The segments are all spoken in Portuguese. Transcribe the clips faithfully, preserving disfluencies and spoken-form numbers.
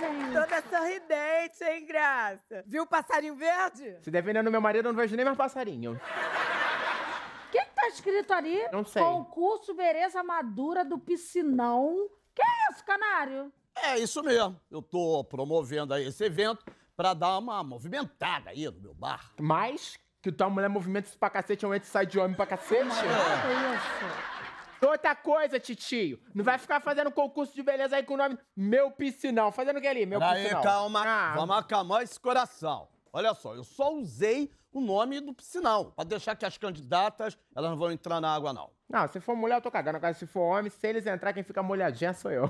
gente. Toda sorridente, hein, Graça? Viu o passarinho verde? Se dependendo do meu marido, eu não vejo nem mais passarinho. O que que tá escrito ali? Não sei. Concurso Beleza Madura do Piscinão. Que é isso, canário? É isso mesmo. Eu tô promovendo aí esse evento pra dar uma movimentada aí no meu bar. Mas que tua mulher movimenta isso pra cacete, um ente sai de homem pra cacete. É isso. Outra coisa, titio, não vai ficar fazendo concurso de beleza aí com o nome Meu Piscinão. Fazendo o que ali? Meu Peraí, Piscinão. calma. Ah. Vamos acalmar esse coração. Olha só, eu só usei o nome do piscinão, pra deixar que as candidatas, elas não vão entrar na água, não. Não, se for mulher, eu tô cagando. Agora, se for homem, se eles entrar, quem fica molhadinha sou eu.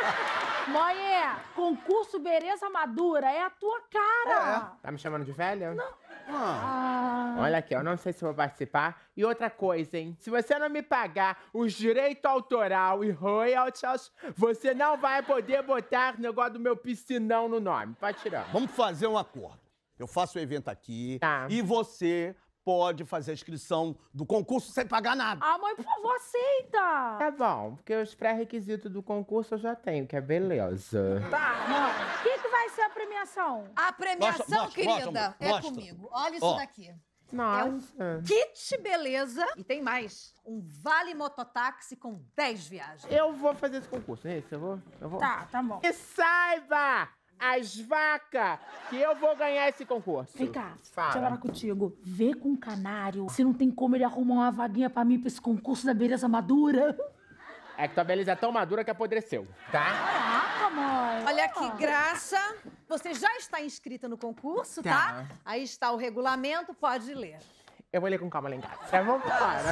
Moé, concurso Beleza Madura é a tua cara. Tá me chamando de velha? Não. Ah. Olha aqui, eu não sei se vou participar. E outra coisa, hein? Se você não me pagar os direitos autoral e royalties, você não vai poder botar o negócio do meu piscinão no nome. Pode tirar. Vamos fazer um acordo. Eu faço o evento aqui Tá. e você pode fazer a inscrição do concurso sem pagar nada. Ah, mãe, por favor, aceita. Tá bom, porque os pré-requisitos do concurso eu já tenho, que é beleza. Tá, mãe. O que, que vai ser a premiação? A premiação, Mostra, mostra, querida, mostra, é mostra. comigo. Olha isso Ó. daqui. Nossa. Kit beleza. E tem mais. Um vale mototáxi com dez viagens. Eu vou fazer esse concurso, é isso? Eu vou? Eu vou? Tá, tá bom. E saiba, as vacas, que eu vou ganhar esse concurso. Vem cá, Fala. deixa eu falar contigo. Vê com o canário se não tem como ele arrumar uma vaguinha pra mim pra esse concurso da beleza madura. É que tua beleza é tão madura que apodreceu, tá? Caraca, mãe. Olha que graça. Você já está inscrita no concurso, tá? Tá. Aí está o regulamento, pode ler. Eu vou ler com calma lá em casa. Eu vou embora.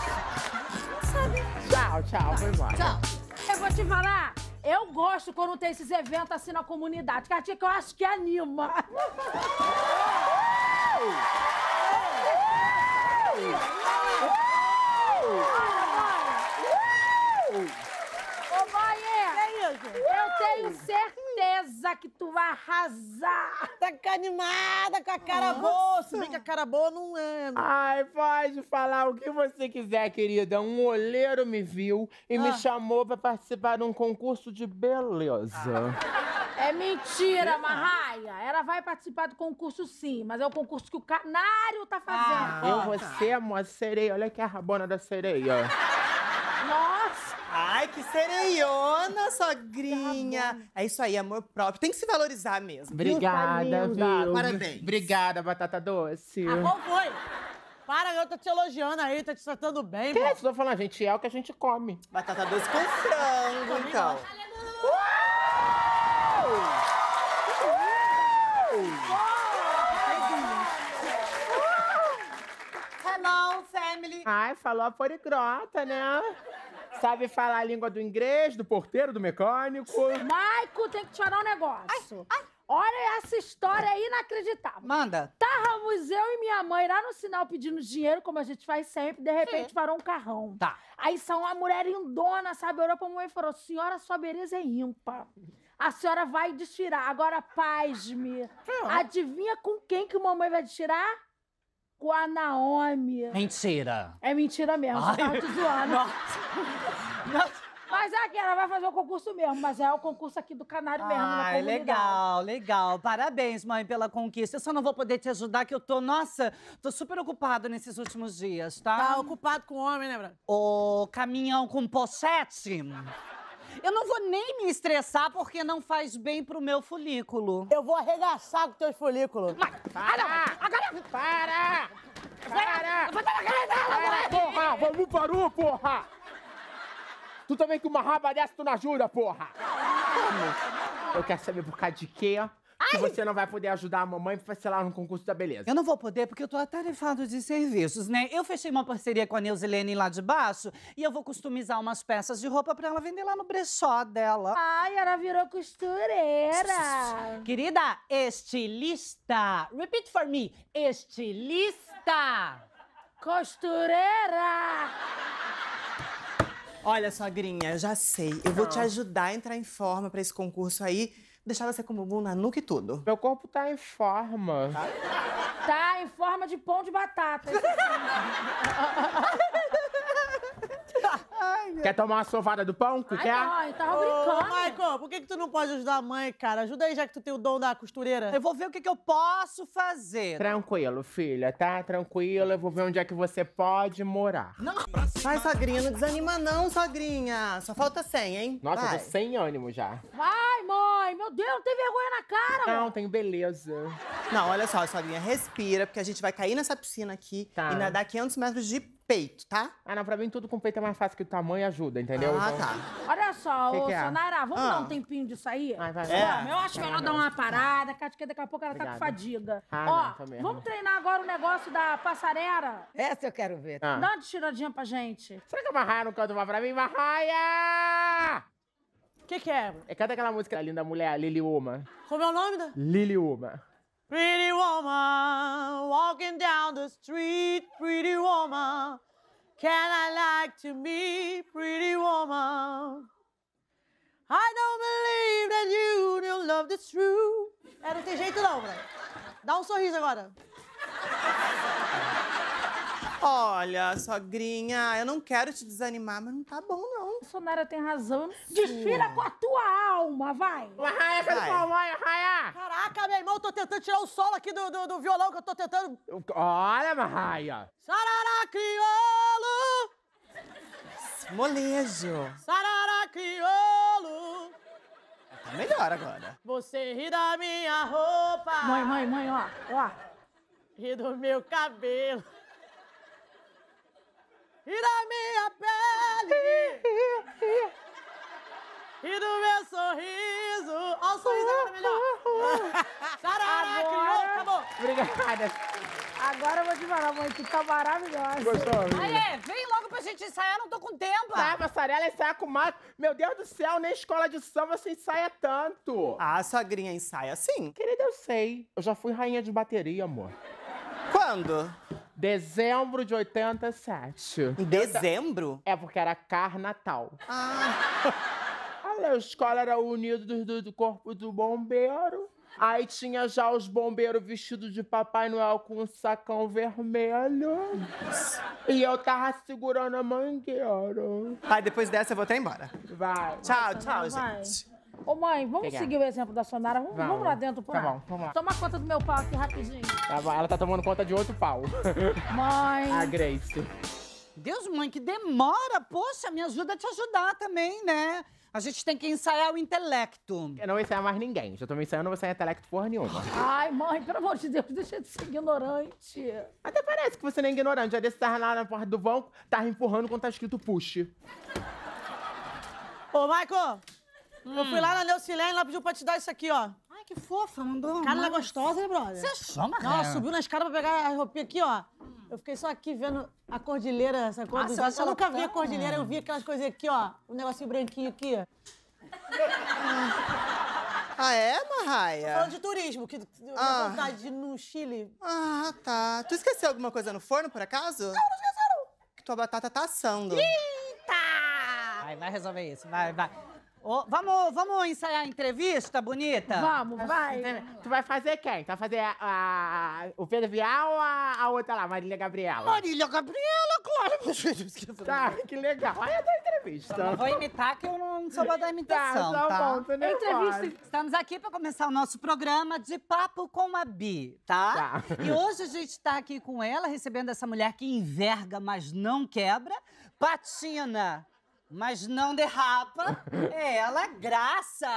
Gente, Tchau, tchau, vou embora. tchau. Eu vou te falar, eu gosto quando tem esses eventos assim na comunidade, Cartinha, que eu acho que anima. Ô, mãe, É isso. eu tenho certeza que tu vai arrasar. Tá animada, com a cara boa. Se bem que a cara boa não é. Ai, pode falar o que você quiser, querida. Um olheiro me viu e me Ah. chamou pra participar de um concurso de beleza. É mentira, Marraia. Ela vai participar do concurso sim, mas é o concurso que o canário tá fazendo. Eu vou ser a moça sereia. Olha aqui a rabona da sereia. Nossa! Ai, que sereiona, sogrinha. É isso aí, amor próprio. Tem que se valorizar mesmo. Obrigada, viu? Parabéns. Obrigada, batata doce. Ah, qual foi? Para, eu tô te elogiando aí, tá te tratando bem, Que pô. é isso? Tô falando, a gente é o que a gente come. Batata doce com frango, então. Hello, family. Ai, falou a poliglota, né? Sabe falar a língua do inglês, do porteiro, do mecânico. Maico, tem que te falar um negócio. Olha essa história inacreditável. Manda. Estávamos eu e minha mãe lá no sinal pedindo dinheiro, como a gente faz sempre, de repente parou um carrão. Tá. Aí são uma mulher indona, sabe? Olhou pra mãe e falou: senhora, sua beleza é ímpar. A senhora vai desfilar. Agora, pasme. Adivinha com quem que mamãe vai desfilar? Com a Naomi. Mentira. É mentira mesmo, Ai, você tava te zoando. Nossa. Mas é que ela vai fazer o concurso mesmo, mas é o concurso aqui do Canário mesmo, na Ai, comunidade. legal, legal. Parabéns, mãe, pela conquista. Eu só não vou poder te ajudar, que eu tô, nossa, tô super ocupado nesses últimos dias, tá? Tá ocupado com homem, né, Branca? O caminhão com pochete. Eu não vou nem me estressar, porque não faz bem pro meu folículo. Eu vou arregaçar com teus folículos. Para! Agora! Para! Para! Para, porra! Vamos, parou, porra! Tu também com uma raba dessa, tu não ajuda, porra! Eu quero saber por causa de quê que você não vai poder ajudar a mamãe pra, sei lá, no concurso da beleza. Eu não vou poder porque eu tô atarefado de serviços, né? Eu fechei uma parceria com a Neusilene lá de baixo e eu vou customizar umas peças de roupa pra ela vender lá no brechó dela. Ai, ela virou costureira. Querida, estilista. Repeat for me. Estilista. Costureira. Olha, sogrinha, já sei. Eu vou te ajudar a entrar em forma pra esse concurso aí. Deixar você com o bumbum na nuca e tudo. Meu corpo tá em forma. Tá em forma de pão de batata. Ai, Quer tomar uma sovada do pão? Tu Ai, quer? mãe, tava Ô, brincando. Michael, por que, que tu não pode ajudar a mãe, cara? Ajuda aí, já que tu tem o dom da costureira. Eu vou ver o que, que eu posso fazer. Tranquilo, filha, tá? Tranquilo, eu vou ver onde é que você pode morar. Vai, sogrinha, não desanima não, sogrinha. Só falta cem, hein? Nossa, Vai. eu tô sem ânimo já. Vai, mãe. Meu Deus, não tem vergonha na cara, Não, mano. tenho beleza. Não, olha só, sogrinha, respira, porque a gente vai cair nessa piscina aqui Tá. e nadar quinhentos metros de peito, tá? Ah, não, pra mim tudo com peito é mais fácil que o tamanho ajuda, entendeu? Ah, Então- tá. Olha só, Que ô, que é? Sonara, vamos Ah. dar um tempinho disso aí? Vai, vai, É. vai. Vamos, eu acho melhor dar uma parada, que acho que daqui a pouco ela tá Obrigada. com fadiga. Ah, Ó, não, tô mesmo. vamos treinar agora o negócio da passarela. Essa eu quero ver. Ah. Dá uma tiradinha pra gente. Será que a Marraia não canta uma pra mim? Marraia! O que que é? É, canta aquela música da linda mulher, Lili Uma. Como é o nome da... Lili Uma. Pretty woman, walking down the street, pretty woman. Can I like to meet pretty woman? I don't believe that you don't love this true. É, não tem jeito não, velho. Dá um sorriso agora. Olha, sogrinha, eu não quero te desanimar, mas não tá bom, não. A Sonara tem razão. Desfila com a tua alma, vai. Marraia, cadê Vai. sua mãe, Marraia? Caraca, meu irmão, eu tô tentando tirar o solo aqui do, do, do violão, que eu tô tentando... Olha, Marraia. Sarará, crioulo! Molejo. Sarará, crioulo! Tá melhor agora. Você ri da minha roupa. Mãe, mãe, mãe, ó, ó. Ri do meu cabelo. Ri da minha pele. Ri do meu sorriso. Ó o sorriso agora melhor. Sarará, crioulo, acabou. Obrigada. Agora eu vou te falar, mãe, tu tá maravilhosa. Gostou? Aê, vem logo pra gente ensaiar, não tô com tempo. Tá, passarela ensaia com mato. Meu Deus do céu, nem escola de samba se ensaia tanto. Ah, sogrinha ensaia sim. Querida, eu sei. Eu já fui rainha de bateria, amor. Quando? Dezembro de oitenta e sete. Em dezembro? É porque era Carnatal. Ah, A escola era unida do, do, do corpo do bombeiro. Aí tinha já os bombeiros vestidos de Papai Noel com um sacão vermelho. E eu tava segurando a mangueira. aí depois dessa eu vou até embora. Vai. Tchau, tchau, vai. gente. Ô, mãe, vamos Que que é? seguir o exemplo da Sonara. Vamos, Vamos. vamos lá dentro, pô. Tá bom, vamos lá. Toma conta do meu pau aqui rapidinho. Tá bom, ela tá tomando conta de outro pau. Mãe. A Grace. Deus, mãe, que demora. Poxa, me ajuda a te ajudar também, né? A gente tem que ensaiar o intelecto. Eu não vou ensaiar mais ninguém. Já tô me ensaiando, não vou ensaiar intelecto porra nenhuma. Ai, mãe, pelo amor de Deus, deixa de ser ignorante. Até parece que você não é ignorante. Já desse tava lá na porta do banco, tava empurrando quando tá escrito push. Ô, Michael, eu fui lá na Neucilene, ela pediu pra te dar isso aqui, ó. Ai, que fofa, mandou. Cara, ela é gostosa, né, brother? Você achou, Não, ela subiu na escada pra pegar a roupinha aqui, ó. Eu fiquei só aqui vendo a cordilheira, essa cor Nossa, do... eu acho Eu ela nunca vi a tão- cordilheira, eu vi aquelas coisinhas aqui, ó. Um negocinho branquinho aqui. Ah, é, Falando Marraia? de turismo, que eu Ah. tenho vontade de ir no Chile. Ah, tá. Tu esqueceu alguma coisa no forno, por acaso? Não, não esqueceram. Que tua batata tá assando. Vai, vai resolver isso. Vai, vai. Ô, vamos, vamos ensaiar a entrevista, bonita? Vamos, vai. Tu vai fazer quem? Tu vai fazer a, a- o Pedro Vial ou a, a outra lá, Marília Gabriela? Marília Gabriela, claro. Tá, que legal. Aí é da entrevista. Não vou imitar, que eu não sou boa da imitação, tá, tá? tá bom, tô nervosa. Entrevista. Estamos aqui para começar o nosso programa de Papo com a Bi, tá? Tá. E hoje a gente está aqui com ela, recebendo essa mulher que enverga, mas não quebra, patina, mas não derrapa. É ela, Graça!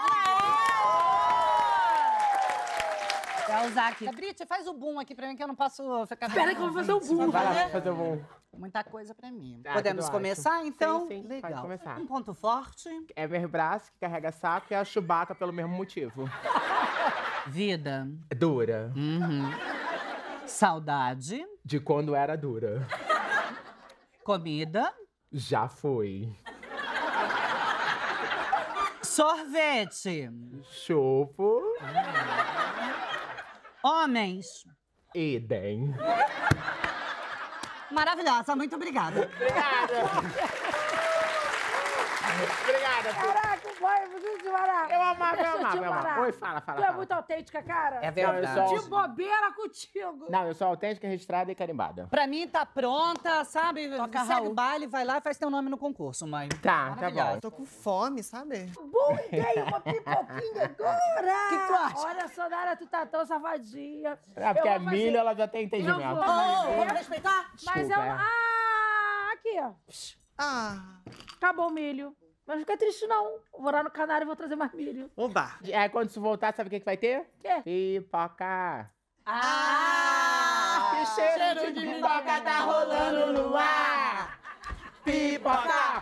Vai usar aqui. Brit, faz o boom aqui pra mim, que eu não posso ficar... Espera que eu vou fazer o boom. Vai lá fazer um... Muita coisa pra mim. Tá, Podemos tudo começar, ótimo. então? Sim, sim, Legal. pode começar. Um ponto forte. É meu braço que carrega saco e a Chewbacca pelo mesmo motivo. Vida. Dura. Uhum. Saudade. De quando era dura. Comida. Já foi. Sorvete. Chupo. Homens. Idem. Maravilhosa, muito obrigada. Obrigada. Obrigada. Caraca, foi, preciso te parar. Eu amava, eu Deixa amava, te eu amava. parar. Oi, fala, fala, Tu é fala. muito autêntica, cara. É Não, verdade. eu sou- De bobeira contigo. Não, eu sou autêntica, registrada e carimbada. Pra mim tá pronta, sabe? Toca, Segue Raul. o baile, vai lá e faz teu nome no concurso, mãe. Tá, tá Maravilhosa. bom. Tô com fome, sabe? Boa ideia, uma pipoquinha agora. Que que tu acha? Olha só, Nara, tu tá tão safadinha. É porque Eu a vou fazer- milha, ela já tem Eu entendimento. vou- Ô, vamos respeitar? Mas eu... Desculpa, é. Ah, aqui, ó. Ah, Acabou o milho. Mas não fica triste, não. Vou lá no canário e vou trazer mais milho. oba. É, quando isso voltar, sabe o que, que vai ter? Quê? Pipoca. Ah! Que cheiro de pipoca tá rolando no ar. Pipoca,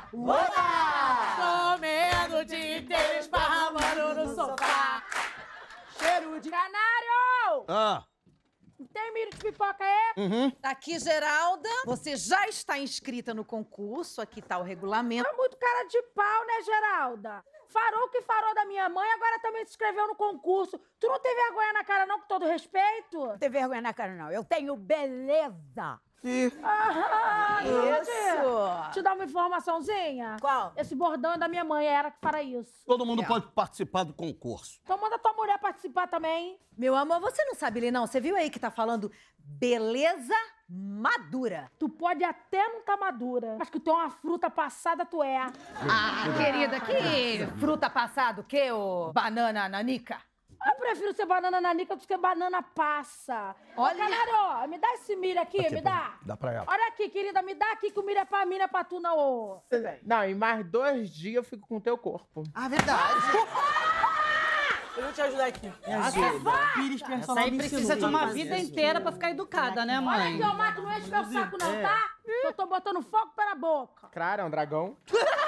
oba! Comendo o dia inteiro, esparramando no sofá. Cheiro de... Canário! Ah, Tem milho de pipoca aí? uhum. Tá aqui, Geralda. Você já está inscrita no concurso. Aqui tá o regulamento. É muito cara de pau, né, Geralda? Farou o que farou da minha mãe, agora também se inscreveu no concurso. Tu não tem vergonha na cara, não, com todo respeito? Não tem vergonha na cara, não. Eu tenho beleza. Ah, Isso. gente. Te dar uma informaçãozinha? Qual? Esse bordão é da minha mãe, é ela que fará isso. Todo mundo É. pode participar do concurso. Então manda tua mulher participar também. Meu amor, você não sabe ler, não? Você viu aí que tá falando beleza madura. Tu pode até não tá madura, mas que tu é uma fruta passada, tu é. Ah, querida, que fruta passada o quê, ô banana nanica? Eu prefiro ser banana nanica do que banana passa. Olha. Ô, Canário, me dá esse milho aqui, me dá. Dá pra ela. Olha aqui, querida, me dá aqui que o milho é pra mim, não é pra tu, não. Ô. Não, em mais dois dias eu fico com o teu corpo. Ah, verdade. Eu vou te ajudar aqui. Me ajuda. Pires Essa personal aí me precisa ensinou de uma a fazer vida isso. inteira pra ficar educada, né, Olha mãe? aqui, ô, Marco, não enche meu saco, não, tá? Que eu tô botando fogo pela boca. Claro, é um dragão.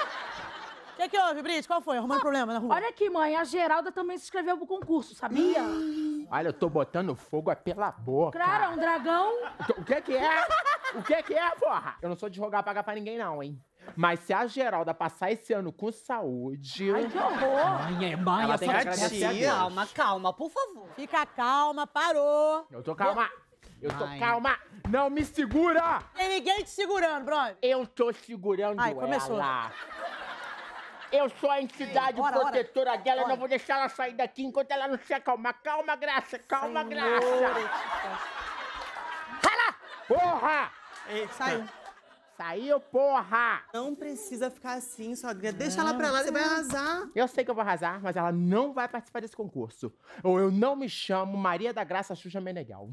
O que que houve, Brito? Qual foi? Arrumando problema na rua? Olha aqui, mãe, a Geralda também se inscreveu pro concurso, sabia? Olha, eu tô botando fogo é pela boca. Claro, é um dragão. O que que é? O que que é, porra? Eu não sou de rogar pagar pra ninguém, não, hein? Mas se a Geralda passar esse ano com saúde... Ai, que horror. Mãe, mãe, Ela eu tem só que te agradecer a peço, Deus. calma, calma, por favor. Fica calma, parou. Eu tô calma. Eu tô Ai. calma. Não me segura. Tem ninguém te segurando, brother. Eu tô segurando Ai, começou. ela. Eu sou a entidade Ei, ora, ora. protetora dela, eu Ora. não vou deixar ela sair daqui enquanto ela não se acalmar. Calma, Graça, calma, Graça. Fala! Porra! Ei, saiu. Saiu, porra! Não precisa ficar assim, sogra. Deixa ela pra lá, você vai arrasar. Eu sei que eu vou arrasar, mas ela não vai participar desse concurso. Ou eu não me chamo Maria da Graça Xuxa Meneghel.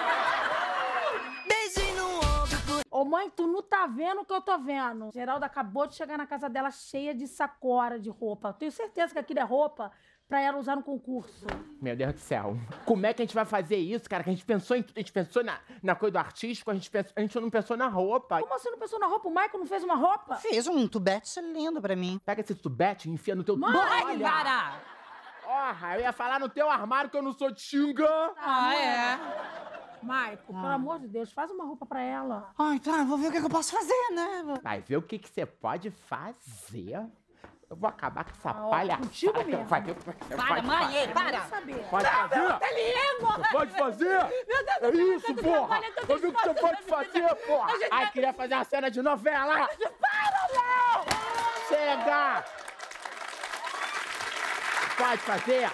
Ô, mãe, tu não tá vendo o que eu tô vendo. Geralda acabou de chegar na casa dela cheia de sacora de roupa. Tenho certeza que aquilo é roupa pra ela usar no concurso. Meu Deus do céu. Como é que a gente vai fazer isso, cara? Que a gente pensou em tudo. A gente pensou na, na coisa do artístico, a gente, pensou, a gente não pensou na roupa. Como você não pensou na roupa? O Michael não fez uma roupa? Fez um tubete lindo pra mim. Pega esse tubete e enfia no teu... Mãe, Olha! Para! Porra, eu ia falar no teu armário que eu não sou tinga. Ah, é? Michael, pelo amor de Deus, faz uma roupa pra ela. Ai, tá, vou ver o que, que eu posso fazer, né? Vai ver o que que você pode fazer. Eu vou acabar com essa ó, palhaçada. contigo mesmo. Vai ver o que você Para, pode mãe, fazer. ei, para! Quero saber. Pode fazer? Você pode fazer? É isso, porra! Eu vi o que você pode fazer, porra! Ai, queria fazer uma cena de novela! Para, não! Chega! Pode fazer?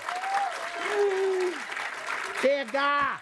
Chega!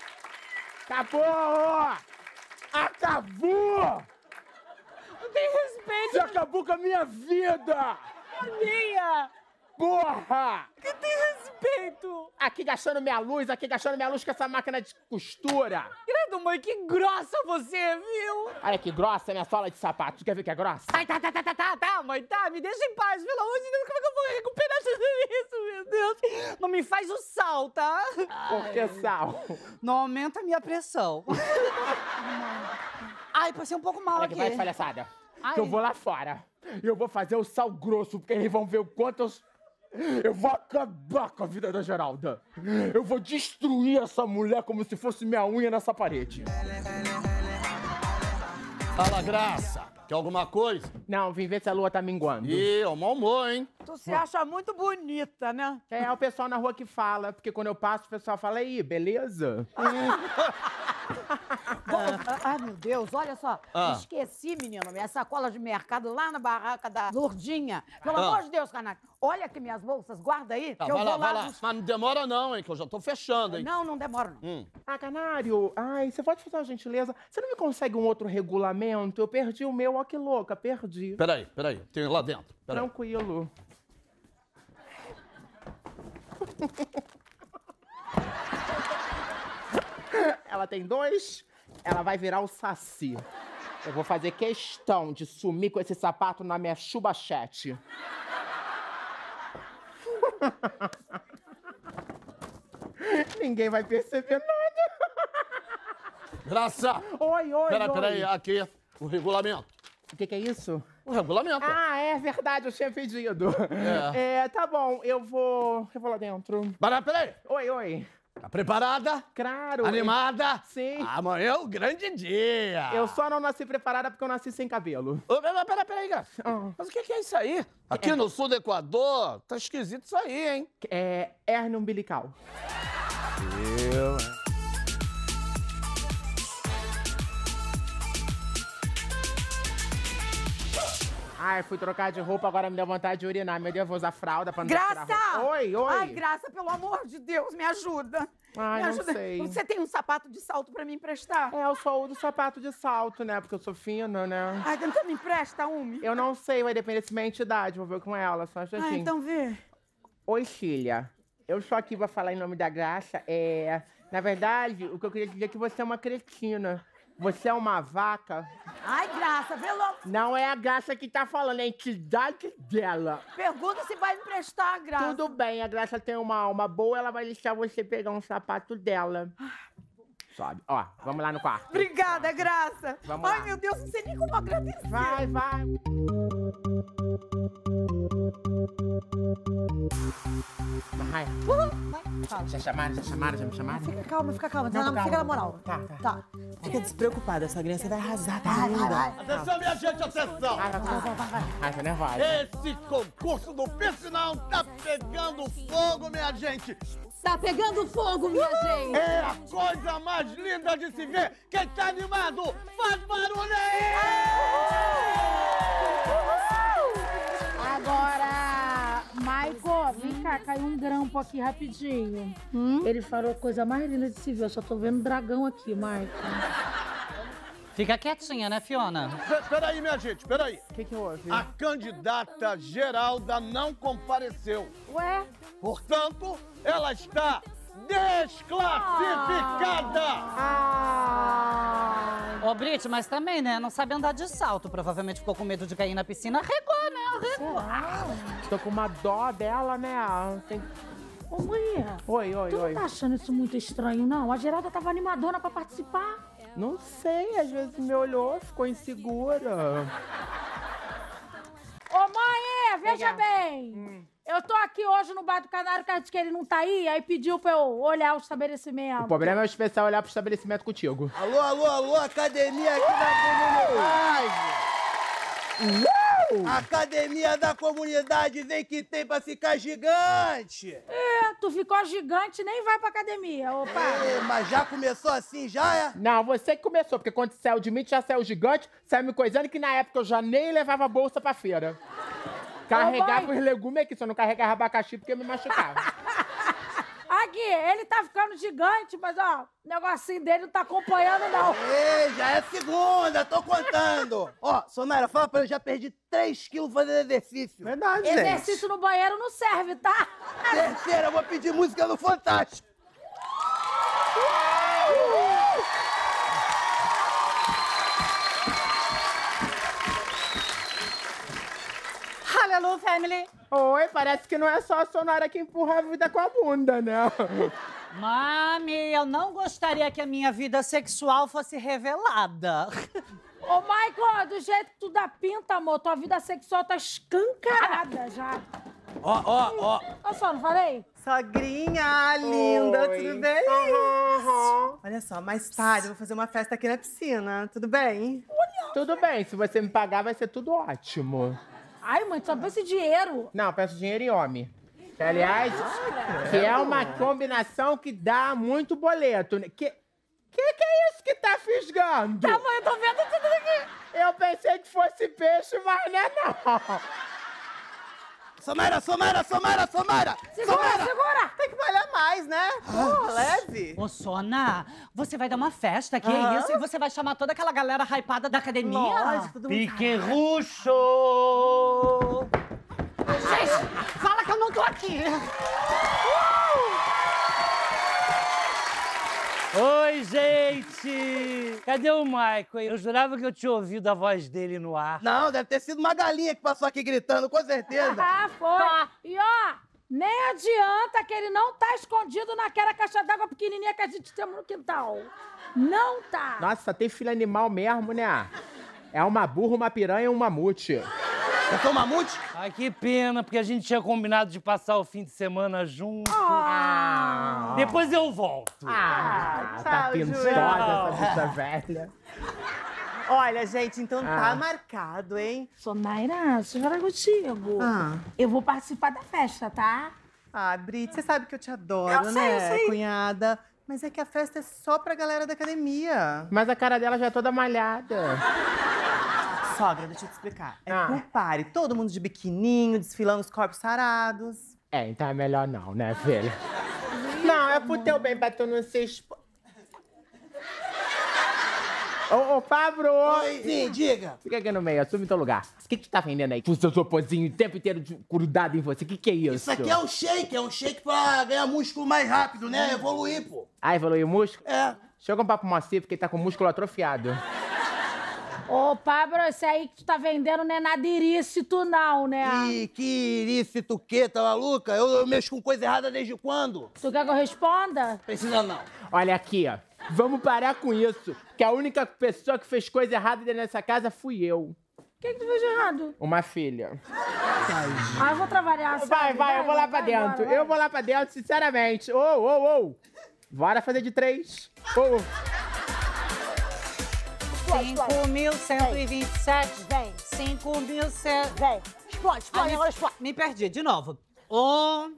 Acabou! Acabou! Não tem respeito, Você acabou com a minha vida! minha. Porra! Que tem respeito. Aqui gastando minha luz, aqui gastando minha luz com essa máquina de costura. Credo, mãe, que grossa você, viu? Olha que grossa minha sola de sapato. Tu quer ver que é grossa? Ai, tá, tá, tá, tá, tá, tá, mãe, tá, me deixa em paz, pelo amor de Deus, como é que eu vou recuperar tudo isso, meu Deus? Não me faz o sal, tá? Por que sal? Não aumenta a minha pressão. Ai, passei um pouco mal Olha aqui. que vai de palhaçada. Ai. Que eu vou lá fora. E eu vou fazer o sal grosso, porque eles vão ver o quanto eu... Eu vou acabar com a vida da Geralda. Eu vou destruir essa mulher como se fosse minha unha nessa parede. Fala, Graça. Quer alguma coisa? Não, vim ver se a lua tá minguando. Ih, é um mau humor, hein? Tu se acha muito bonita, né? É, é o pessoal na rua que fala, porque quando eu passo, o pessoal fala, aí, beleza? Ai, meu Deus, olha só. Ah. Esqueci, menino, minha sacola de mercado lá na barraca da Lourdinha. Pelo Ah. amor de Deus, Canaca. Olha aqui minhas bolsas, guarda aí. Tá, que eu vai vou lá, vai lá. bus- Mas não demora não, hein, que eu já tô fechando, hein. Não, não demora, não. Hum. Ah, Canário, ai, você pode fazer uma gentileza? Você não me consegue um outro regulamento? Eu perdi o meu, ó que louca, perdi. Peraí, peraí, tem lá dentro. Peraí. Tranquilo. Ela tem dois, ela vai virar o Saci. Eu vou fazer questão de sumir com esse sapato na minha chubachete. Ninguém vai perceber nada. Graça! Oi, oi, Peraí, oi. peraí, aqui, o regulamento. O que, que é isso? O regulamento. Ah, é verdade, eu tinha pedido. É. É, tá bom, eu vou. Eu vou lá dentro. Peraí, peraí. Oi, oi. Tá preparada? Claro. Animada? Sim. Amanhã é o grande dia. Eu só não nasci preparada porque eu nasci sem cabelo. Ô, Peraí, peraí, peraí, Graça. Ah. Mas o que que é isso aí? Aqui no sul do Equador, tá esquisito isso aí, hein? É hernia umbilical. Eu... Ai, fui trocar de roupa, agora me deu vontade de urinar. Meu Deus, vou usar fralda pra não tirar a Graça! roupa. Oi, oi. Ai, Graça, pelo amor de Deus, me ajuda. Ai, me não ajuda. sei. Você tem um sapato de salto pra me emprestar? É, eu só uso sapato de salto, né? Porque eu sou fina, né? Ai, então me empresta um. Eu não sei, vai depender se minha entidade. Vou ver com ela, só acho Ah, assim. então vê. Oi, filha. Eu estou aqui pra falar em nome da Graça. É... Na verdade, o que eu queria dizer é que você é uma cretina. Você é uma vaca. Ai, Graça, vê logo. Não é a Graça que tá falando, é a entidade dela. Pergunta se vai me emprestar, Graça. Tudo bem, a Graça tem uma alma boa, ela vai deixar você pegar um sapato dela. Sobe. Ó, vamos lá no quarto. Obrigada, Graça. Vamos Ai, lá. meu Deus, não sei nem como agradecer. Vai, vai. Vai. Já chamaram, já chamaram, já me chamaram? Fica calma, fica calma. Não, Não, calma, fica na calma. moral. Tá, tá. Tá. Fica despreocupada, sua criança vai arrasar, tá Vai, vai, linda. vai. Atenção, minha gente, atenção! Ai, vai, vai, vai, vai. Ai, tô nervosa. Esse concurso do Piscinão tá pegando fogo, minha gente! Tá pegando fogo, minha gente. É a coisa mais linda de se ver! Quem tá animado, faz barulho aí! Agora, Maico, vem cá, caiu um grampo aqui rapidinho. Ele falou coisa mais linda de se ver. Eu só tô vendo dragão aqui, Maico. Fica quietinha, né, Fiona? P- Peraí, minha gente, peraí. O que que houve? A candidata Geralda não compareceu. Ué? Portanto, ela está desclassificada! Ah, Ô, Brit, mas também, né? Não sabe andar de salto. Provavelmente ficou com medo de cair na piscina. Arregou, né? Arregou. tô com uma dó dela, né? Tem... Ô, mãe, Oi, oi, tu não oi. tá achando isso muito estranho, não? A Geralda tava animadona pra participar. Não sei, às vezes me olhou, ficou insegura. Ô, mãe, veja Legal. bem. Eu tô aqui hoje no Bar do Canário, que acho que ele não tá aí, aí pediu pra eu olhar o estabelecimento. O problema é o especial olhar pro estabelecimento contigo. Alô, alô, alô, academia aqui da comunidade! Academia da comunidade, vem que tem pra ficar gigante! É, tu ficou gigante e nem vai pra academia, opa. Ê, mas já começou assim, já é? Não, você que começou, porque quando saiu de mim, tu já saiu gigante, saiu me coisando que na época eu já nem levava bolsa pra feira. Carregava mãe. os legumes aqui, só não carregava abacaxi porque me machucava. Aqui, ele tá ficando gigante, mas ó, o negocinho dele não tá acompanhando, não. Ei, já é segunda, tô contando. Ó, Sonara, fala pra eu já perdi três quilos fazendo exercício. Verdade, gente. Exercício no banheiro não serve, tá? Terceira, eu vou pedir música no Fantástico. Hello, family. Oi, parece que não é só a Sonara que empurra a vida com a bunda, né? Mami, eu não gostaria que a minha vida sexual fosse revelada. Ô, Michael, do jeito que tu dá pinta, amor, tua vida sexual tá escancarada já. Ó, ó, ó. Olha só, não falei? Sogrinha, linda, Oi. tudo bem? Aham. Olha só, mais tarde eu vou fazer uma festa aqui na piscina, tudo bem? Tudo bem, se você me pagar vai ser tudo ótimo. Ai, mãe, tu só pensa em dinheiro. Não, peço dinheiro e homem. Que, aliás, que é uma combinação que dá muito boleto. né? Que... Que que é isso que tá fisgando? Tá bom, eu tô vendo tudo aqui. Eu pensei que fosse peixe, mas não é não. Somaira, Somaira, Somaira, Somaira! Segura, Somaira! segura! Tem que malhar mais, né? Pô, leve. Ô, Sona, você vai dar uma festa, que Aham. é isso? E você vai chamar toda aquela galera hypada da academia? Lógico, todo mundo Piquerucho! Gente, fala que eu não tô aqui. Oi, gente! Cadê o Michael? Eu jurava que eu tinha ouvido a voz dele no ar. Não, deve ter sido uma galinha que passou aqui gritando, com certeza. Ah, foi. E ó, nem adianta que ele não tá escondido naquela caixa d'água pequenininha que a gente tem no quintal. Não tá. Nossa, tem filho animal mesmo, né? É uma burra, uma piranha e um mamute. Eu sou um mamute? Ai, que pena, porque a gente tinha combinado de passar o fim de semana junto. Ah, Depois eu volto. ah Tchau, tá Júlia. pintosa essa bicha velha. Olha, gente, então tá Ah. marcado, hein? Sonaira, deixa eu falar contigo. Ah. Eu vou participar da festa, tá? Ah, Brit, você sabe que eu te adoro, Eu sei, né, eu sei. cunhada? Mas é que a festa é só pra galera da academia. Mas a cara dela já é toda malhada. Sogra, deixa eu te explicar. É Ah. um pare, todo mundo de biquininho, desfilando os corpos sarados. É, então é melhor não, né, filha? Não, é pro teu bem, pra tu não se expo... Ô, ô, Pablo! Oi, sim, diga. Fica aqui no meio, assume teu lugar. O que que tu tá vendendo aí? Com seus opozinhos o tempo inteiro de- grudado em você. O que que é isso? Isso aqui é um shake, é um shake pra ganhar músculo mais rápido, né? Evoluir, pô. Ah, evoluiu o músculo? É. Deixa eu comprar pro Moacir, porque ele tá com o músculo atrofiado. Ô, Pablo, esse aí que tu tá vendendo não é nada ilícito, não, né? Ih, que ilícito que, tá maluca? Eu, eu mexo com coisa errada desde quando? Tu quer que eu responda? Precisa não. Olha aqui, ó. Vamos parar com isso, que a única pessoa que fez coisa errada dentro dessa casa fui eu. O que que tu fez de errado? Uma filha. Ah, eu vou trabalhar, sabe? Vai, vai, eu vou lá pra vai dentro. embora, vai. Eu vou lá pra dentro, sinceramente. Ô, ô, ô. Bora fazer de três. Ô, ô. cinco mil cento e vinte e sete. Vem, cinco mil cem. vem. Explode, explode, me, agora explode. me perdi, de novo. Um,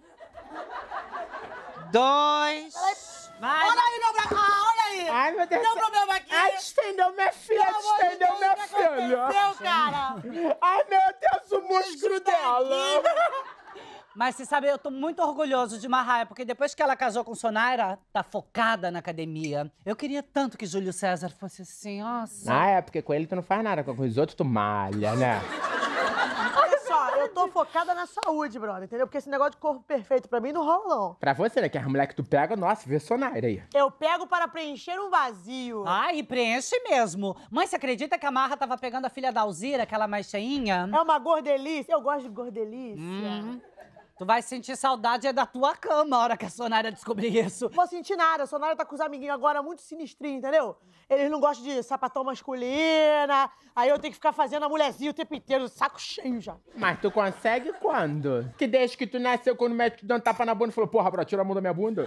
dois, vai. Olha aí, meu braço. Ah, olha aí. Ai, meu Deus. Deu problema aqui. Ai, estendeu minha filha, Pelo amor de estendeu Deus, minha o que filha. aconteceu, cara? Ai, meu Deus, o músculo dela. Mas você sabe, eu tô muito orgulhoso de Marraia, porque depois que ela casou com Sonaira, tá focada na academia. Eu queria tanto que Júlio César fosse assim, nossa. Ah, é, porque com ele tu não faz nada, com os outros tu malha, né? Olha só, eu tô focada na saúde, brother, entendeu? Porque esse negócio de corpo perfeito pra mim não rola, não. Pra você, né, que as mulheres que tu pega, nossa, vê Sonaira aí. Eu pego para preencher um vazio. Ah, e preenche mesmo. Mãe, você acredita que a Marra tava pegando a filha da Alzira, aquela mais cheinha? É uma gordelícia. Eu gosto de gordelícia. Hum. Tu vai sentir saudade é da tua cama a hora que a Sonaira descobrir isso. Não vou sentir nada. A Sonara tá com os amiguinhos agora muito sinistrinhos, entendeu? Eles não gostam de sapatão masculina. Aí eu tenho que ficar fazendo a mulherzinha o tempo inteiro, saco cheio já. Mas tu consegue quando? Que desde que tu nasceu, quando o médico deu um tapa na bunda, falou, porra, bro, tira a mão da minha bunda.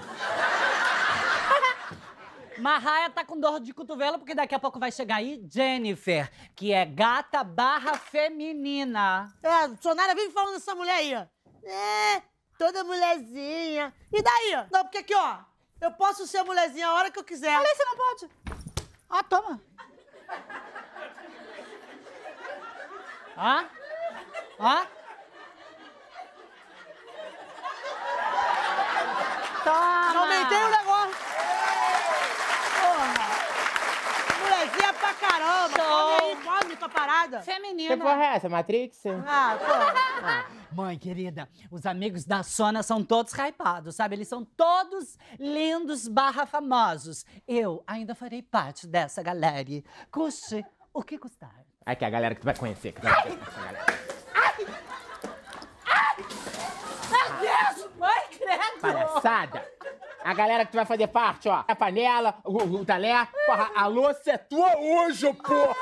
Marraia tá com dor de cotovelo, porque daqui a pouco vai chegar aí Jennifer, que é gata barra feminina. É, Sonara vive falando dessa mulher aí, ó. É, toda mulherzinha. E daí? Não, porque aqui, ó, eu posso ser mulherzinha a hora que eu quiser. Falei, você não pode. Ah, toma. Ah? Ah? Toma. Aumentei o negócio. Porra. Mulherzinha pra caramba. Come aí, come tua parada. Que Feminina. porra é essa, Matrix? Ah, porra. Mãe, querida, os amigos da Sona são todos hypados, sabe? Eles são todos lindos barra famosos. Eu ainda farei parte dessa galera. Custe o que custar. Ai, que é a galera que tu vai conhecer. Que tu vai conhecer essa galera. Meu Deus! Mãe, credo! Palhaçada. A galera que tu vai fazer parte, ó. A panela, o, o talher. Porra, a louça é tua hoje, porra!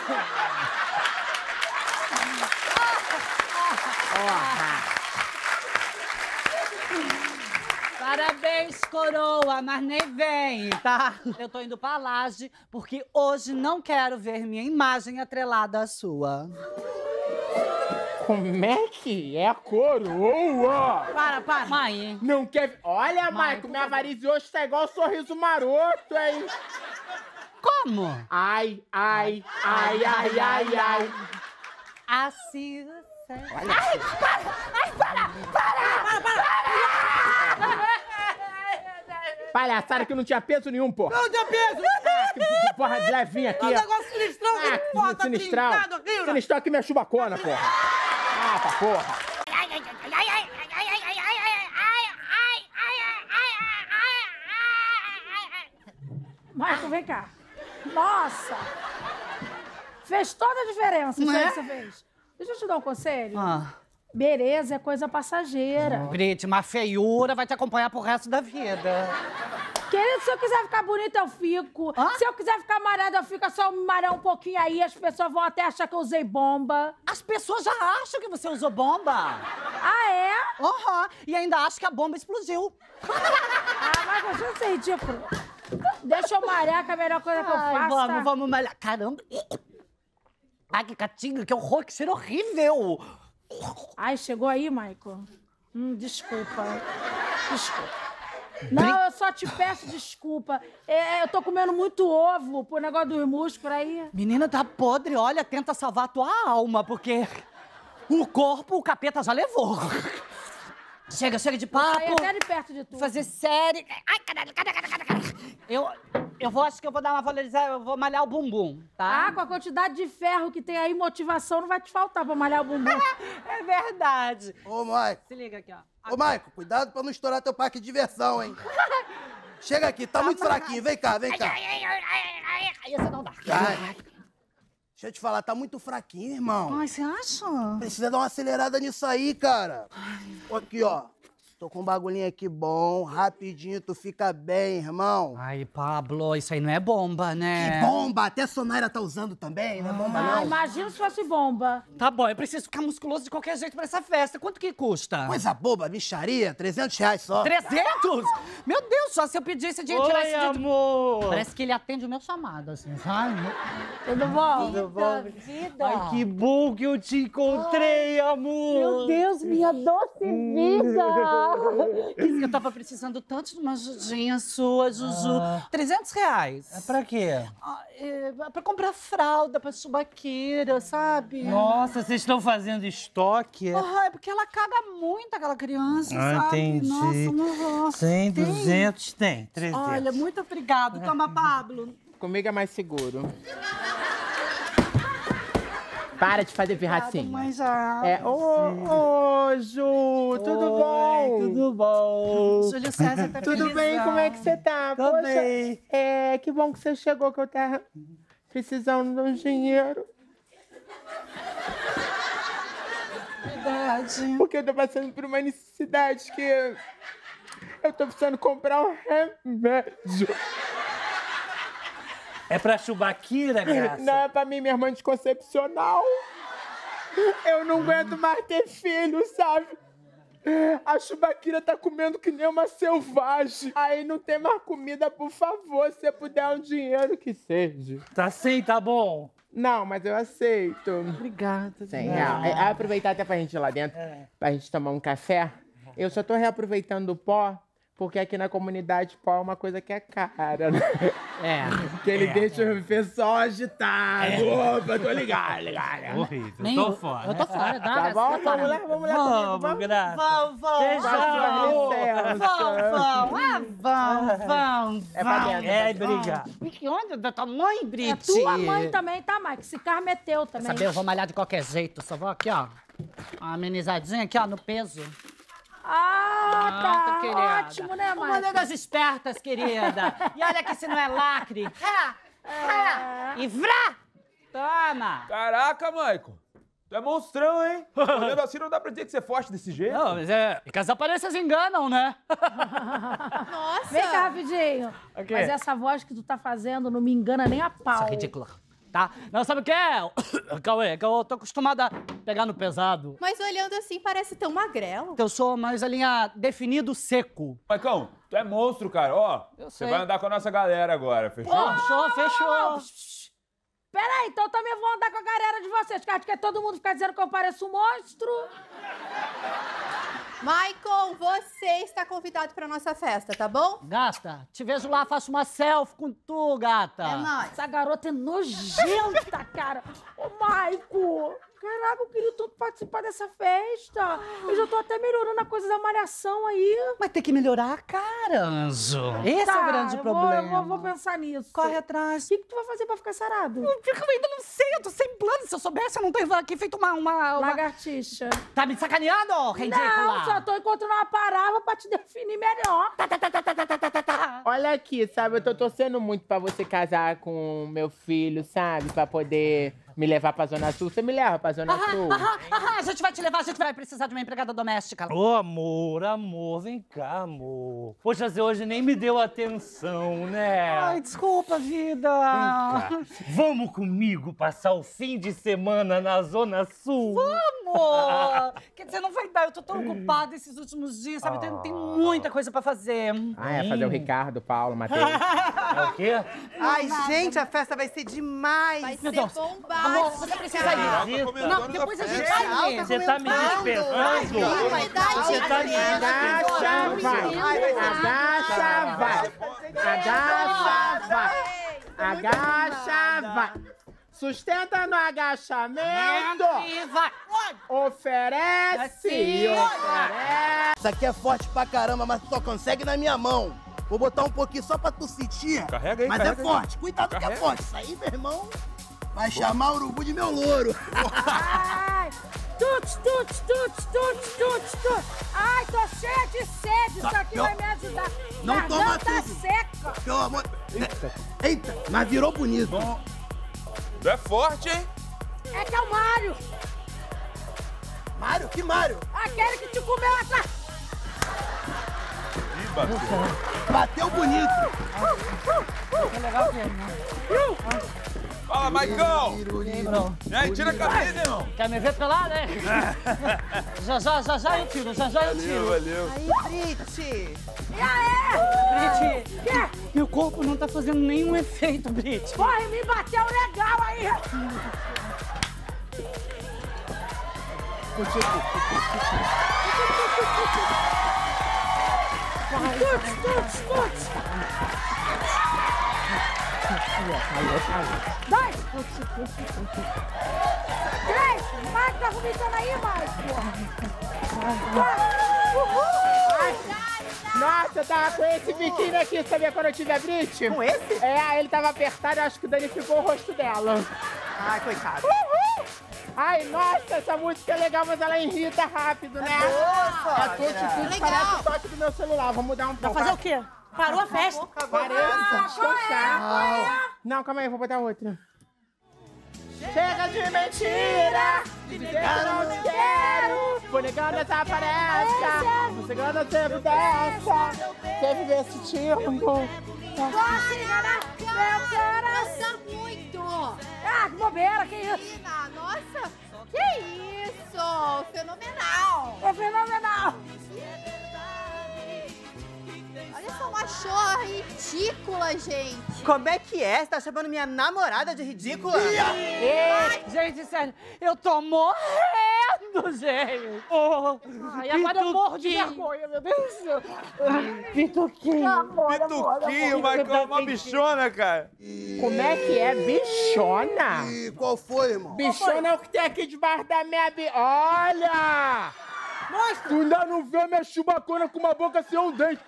Porra! Parabéns, coroa, mas nem vem, tá? Eu tô indo pra laje porque hoje não quero ver minha imagem atrelada à sua. Como é que é, coroa? Para, para. Mãe, Não quer... Olha, Mãe, Maico, minha varize hoje tá igual o sorriso maroto, hein? Como? Ai, ai, ai, ai, ai, ai. Assim. Ai, para! Ai, para! Para! Para! Para! Palhaçada que não tinha peso nenhum, porra. Não tinha peso! Ah, que porra de levinha aqui. É um ó. negócio sinistrão, Ah, que porra, tá sinistral. trincado aqui, né? Sinistral aqui, minha chubacona, porra. Ah, tá porra. Marco, vem cá. Nossa! Fez toda a diferença isso Não aí é? que você fez. Deixa eu te dar um conselho. Ah. Beleza é coisa passageira. Brit, uma feiura vai te acompanhar pro resto da vida. Querido, se eu quiser ficar bonita, eu fico. Hã? Se eu quiser ficar amarada, eu fico. É só me marar um pouquinho aí, as pessoas vão até achar que eu usei bomba. As pessoas já acham que você usou bomba. Ah, é? Aham. E ainda acham que a bomba explodiu. Ah, mas deixa eu ser ridículo. Deixa eu marar, que é a melhor coisa que eu Ai, faço. vamos, tá? vamos malhar. Caramba. Ai, que catinga, que horror, que cheiro horrível. Ai, chegou aí, Michael? Hum, desculpa. Desculpa. Não, eu só te peço desculpa. É, eu tô comendo muito ovo pro negócio dos músculos aí. Menina, tá podre. Olha, tenta salvar a tua alma, porque o corpo, o capeta já levou. Chega, chega de papo. Aí até de perto de tudo. Fazer série. Ai, caralho, caralho, caralho, caralho. Eu, eu vou, acho que eu vou dar uma valorizada, eu vou malhar o bumbum, tá? Ah, com a quantidade de ferro que tem aí, motivação não vai te faltar pra malhar o bumbum. É verdade. Ô, Maico. Se liga aqui, ó. Ô, Maico, cuidado pra não estourar teu parque de diversão, hein? Chega aqui, tá muito fraquinho. Vem cá, vem cá. Esse não dá. Ai. Deixa eu te falar, tá muito fraquinho, irmão. Ai, você acha? Precisa dar uma acelerada nisso aí, cara. Aqui, ó. Tô com um bagulhinho aqui bom, rapidinho, tu fica bem, irmão. Ai, Pablo, isso aí não é bomba, né? Que bomba! Até a Sonaira tá usando também, não é bomba Ah, não? imagina se fosse bomba. Tá bom, eu preciso ficar musculoso de qualquer jeito pra essa festa. Quanto que custa? Coisa boba, bicharia, trezentos reais só. trezentos? Meu Deus, só se eu pedisse de tirar Oi, esse dia de- amor. Parece que ele atende o meu chamado, assim, sabe? Tudo bom? Tudo bom? Vida. Ai, que bom que eu te encontrei, amor. Meu Deus, minha doce vida! Eu tava precisando tanto de uma ajudinha sua, Juju. trezentos reais. É pra quê? Ah, é, pra comprar fralda pra subaqueira, sabe? Nossa, vocês estão fazendo estoque? Ah, é porque ela caga muito, aquela criança, Ah, sabe? entendi. Nossa, não. cem, Tem. duzentos, tem. trezentos. Olha, muito obrigado. Toma, Pablo. Comigo é mais seguro. Para de fazer pirracinha. Mas já... É, ô, ô, Ju, tudo Oi, bom? Tudo bom? Júlio César tá Tudo bem? felizão. Como é que você tá? Tô Poxa, bem. É, que bom que você chegou, que eu tava precisando de um dinheiro. Verdade. Porque eu tô passando por uma necessidade que eu tô precisando comprar um remédio. É pra Chubaquira, graça? Não é pra mim, minha irmã anticoncepcional. Eu não aguento mais ter filho, sabe? A Chubaquira tá comendo que nem uma selvagem. Aí não tem mais comida, por favor, se você puder um dinheiro que seja. Tá sem, tá bom? Não, mas eu aceito. Obrigada. Cem real. É, aproveitar até pra gente ir lá dentro, pra gente tomar um café. Eu só tô reaproveitando o pó, porque aqui na comunidade pó é uma coisa que é cara, né? É. Que ele é. deixa o pessoal agitado. Opa, tô ligado, ligado. Horrível. Nem tô eu- fora. Eu tô fora, tá? Tá bom? Tô fora. Vamos lá, vamos lá comigo, Vamos, vamos. graça. Vamos, vamos. Beijo, Vamos, licença. Vamos, vamos. Ah, vamos, vamos. É pra dentro. É, obrigado. E que onda da tua mãe, Brit? É tua mãe também, tá, Mike? Esse carro meteu Quer também. saber? Eu vou malhar de qualquer jeito. Só vou aqui, ó. Uma amenizadinha aqui, ó, no peso. Ah, tá. Pronto, querida. Ótimo, né, Uma Mike? das espertas, querida. E olha que se não é lacre. Ha, ha, e vrá! Toma! Caraca, Maico. Tu é monstrão, hein? Olhando assim não dá pra dizer que você é forte desse jeito. Não, mas é... Que as aparências enganam, né? Nossa! Vem cá, rapidinho. O quê? Mas essa voz que tu tá fazendo não me engana nem a pau. Isso é ridículo. Tá? Não, sabe o que é? Cauê, que eu tô acostumada a pegar no pesado. Mas olhando assim, parece tão magrelo. Eu sou mais a linha definido seco. Maicão, tu é monstro, cara. Ó, Eu você sei. vai andar com a nossa galera agora, fechou? Fechou, fechou. Peraí, então eu também vou andar com a galera de vocês, que acho que é todo mundo ficar dizendo que eu pareço um monstro. Maicon, você está convidado para nossa festa, tá bom? Gata, te vejo lá, faço uma selfie com tu, gata. É nóis. Essa garota é nojenta, cara. Ô, Maico, caraca, eu queria tanto participar dessa festa. Eu já tô até melhorando a coisa da malhação aí. Mas tem que melhorar a cara, Anjo. Esse Tá, é o grande eu vou- problema. eu Vou, vou pensar nisso. Corre atrás. O que, que tu vai fazer pra ficar sarado? Eu ainda não sei, eu tô sem plano. Se eu soubesse, eu não teria aqui feito uma... uma, uma... Lagartixa. Tá me sacaneando, ridícula? Não, só tô encontrando uma palavra pra te definir melhor. Tá, tá, tá, tá, tá, tá, tá, tá. Olha aqui, sabe? Eu tô torcendo muito pra você casar com meu filho, sabe? Pra poder me levar pra Zona Sul. Você me leva pra Zona Sul? Aham, aham, a gente vai te levar, a gente vai precisar de uma empregada doméstica. Ô, amor, amor, vem cá, amor. Poxa, você hoje nem me deu atenção, né? Ai, desculpa, vida. Vem cá. Vamos comigo passar o fim de semana na Zona Sul? Vamos! Quer dizer, não vai dar, eu tô tão ocupada esses últimos dias, sabe? Tem, tem muita coisa pra fazer. Ah, é fazer o Ricardo, Paulo, Matheus. É o quê? Ai, gente, a festa vai ser demais. Vai Meu ser Deus. bombástico. Amor, você precisa ir. Rita. Não, depois a gente vai ir. Você tá me dispensando? Você tá me Agacha, vai. Agacha, vai. Agacha, vai. Agacha, vai. Sustenta no agachamento. E vai. Oferece. E oferece. Isso aqui é forte pra caramba, mas tu só consegue na minha mão. Vou botar um pouquinho só pra tu sentir. Carrega aí, Mas carrega é aí. forte. Cuidado que é Carrega. forte. Isso aí, meu irmão, vai chamar o urubu de meu louro. Ai, tuts, tuts, tuts, tuts, tuts, tuts. Ai, tô cheia de sede. Isso aqui Não. vai me ajudar. Não toma Garganta tudo. seca. Pelo amor... Eita, eita, mas virou bonito. Tu é forte, hein? É que é o Mário. Mário? Que Mário? Aquele que te comeu atrás. Ih, bateu. Bateu bonito. É legal mesmo. Fala, Maicon! Pronto. E aí, tira a camisa, irmão. Quer me ver pelar, né? já, já, já, já eu tiro, já, já eu tiro. Valeu, valeu. Aí, Brit. E aí? Brit, Que? meu corpo não tá fazendo nenhum efeito, Brit. Porra, me bateu legal aí. Tuts, tuts, tuts. Dois. Três. Mike, tá vomitando aí, Mike. Nossa, eu tava com esse biquíni aqui, sabia quando eu tive a Brit? Com esse? É, ele tava apertado, eu acho que danificou o rosto dela. Ai, coitado. Ai, nossa, essa música é legal, mas ela irrita rápido, né? Nossa, É tudo, tudo Legal. parece o toque do meu celular. Vamos mudar um pouco. Fazer o quê? Parou a festa? Parece descansar. Não, calma aí, eu vou botar outra. Chega de mentira, de dizer que eu não quero. Vou negando essa aparência, vou negando sempre dessa. Quer viver esse tipo? Posso enganar meu coração. Nossa, muito! Ah, que bobeira, que isso? Menina, nossa, que isso! Fenomenal! É fenomenal. Olha só, uma show ridícula, gente! Como é que é? Você tá chamando minha namorada de ridícula? Ei, gente, sério, eu tô morrendo, gente. Oh, Ai, agora eu morro de vergonha, meu Deus do céu. Pituquinho. Pituquinho, Maicon, é uma bichona, cara. Como é que é? Bichona? E qual foi, irmão? Bichona é o que tem aqui debaixo da minha bi... Olha! Mostra. Tu ainda não vê a minha chubacona com uma boca sem um dente.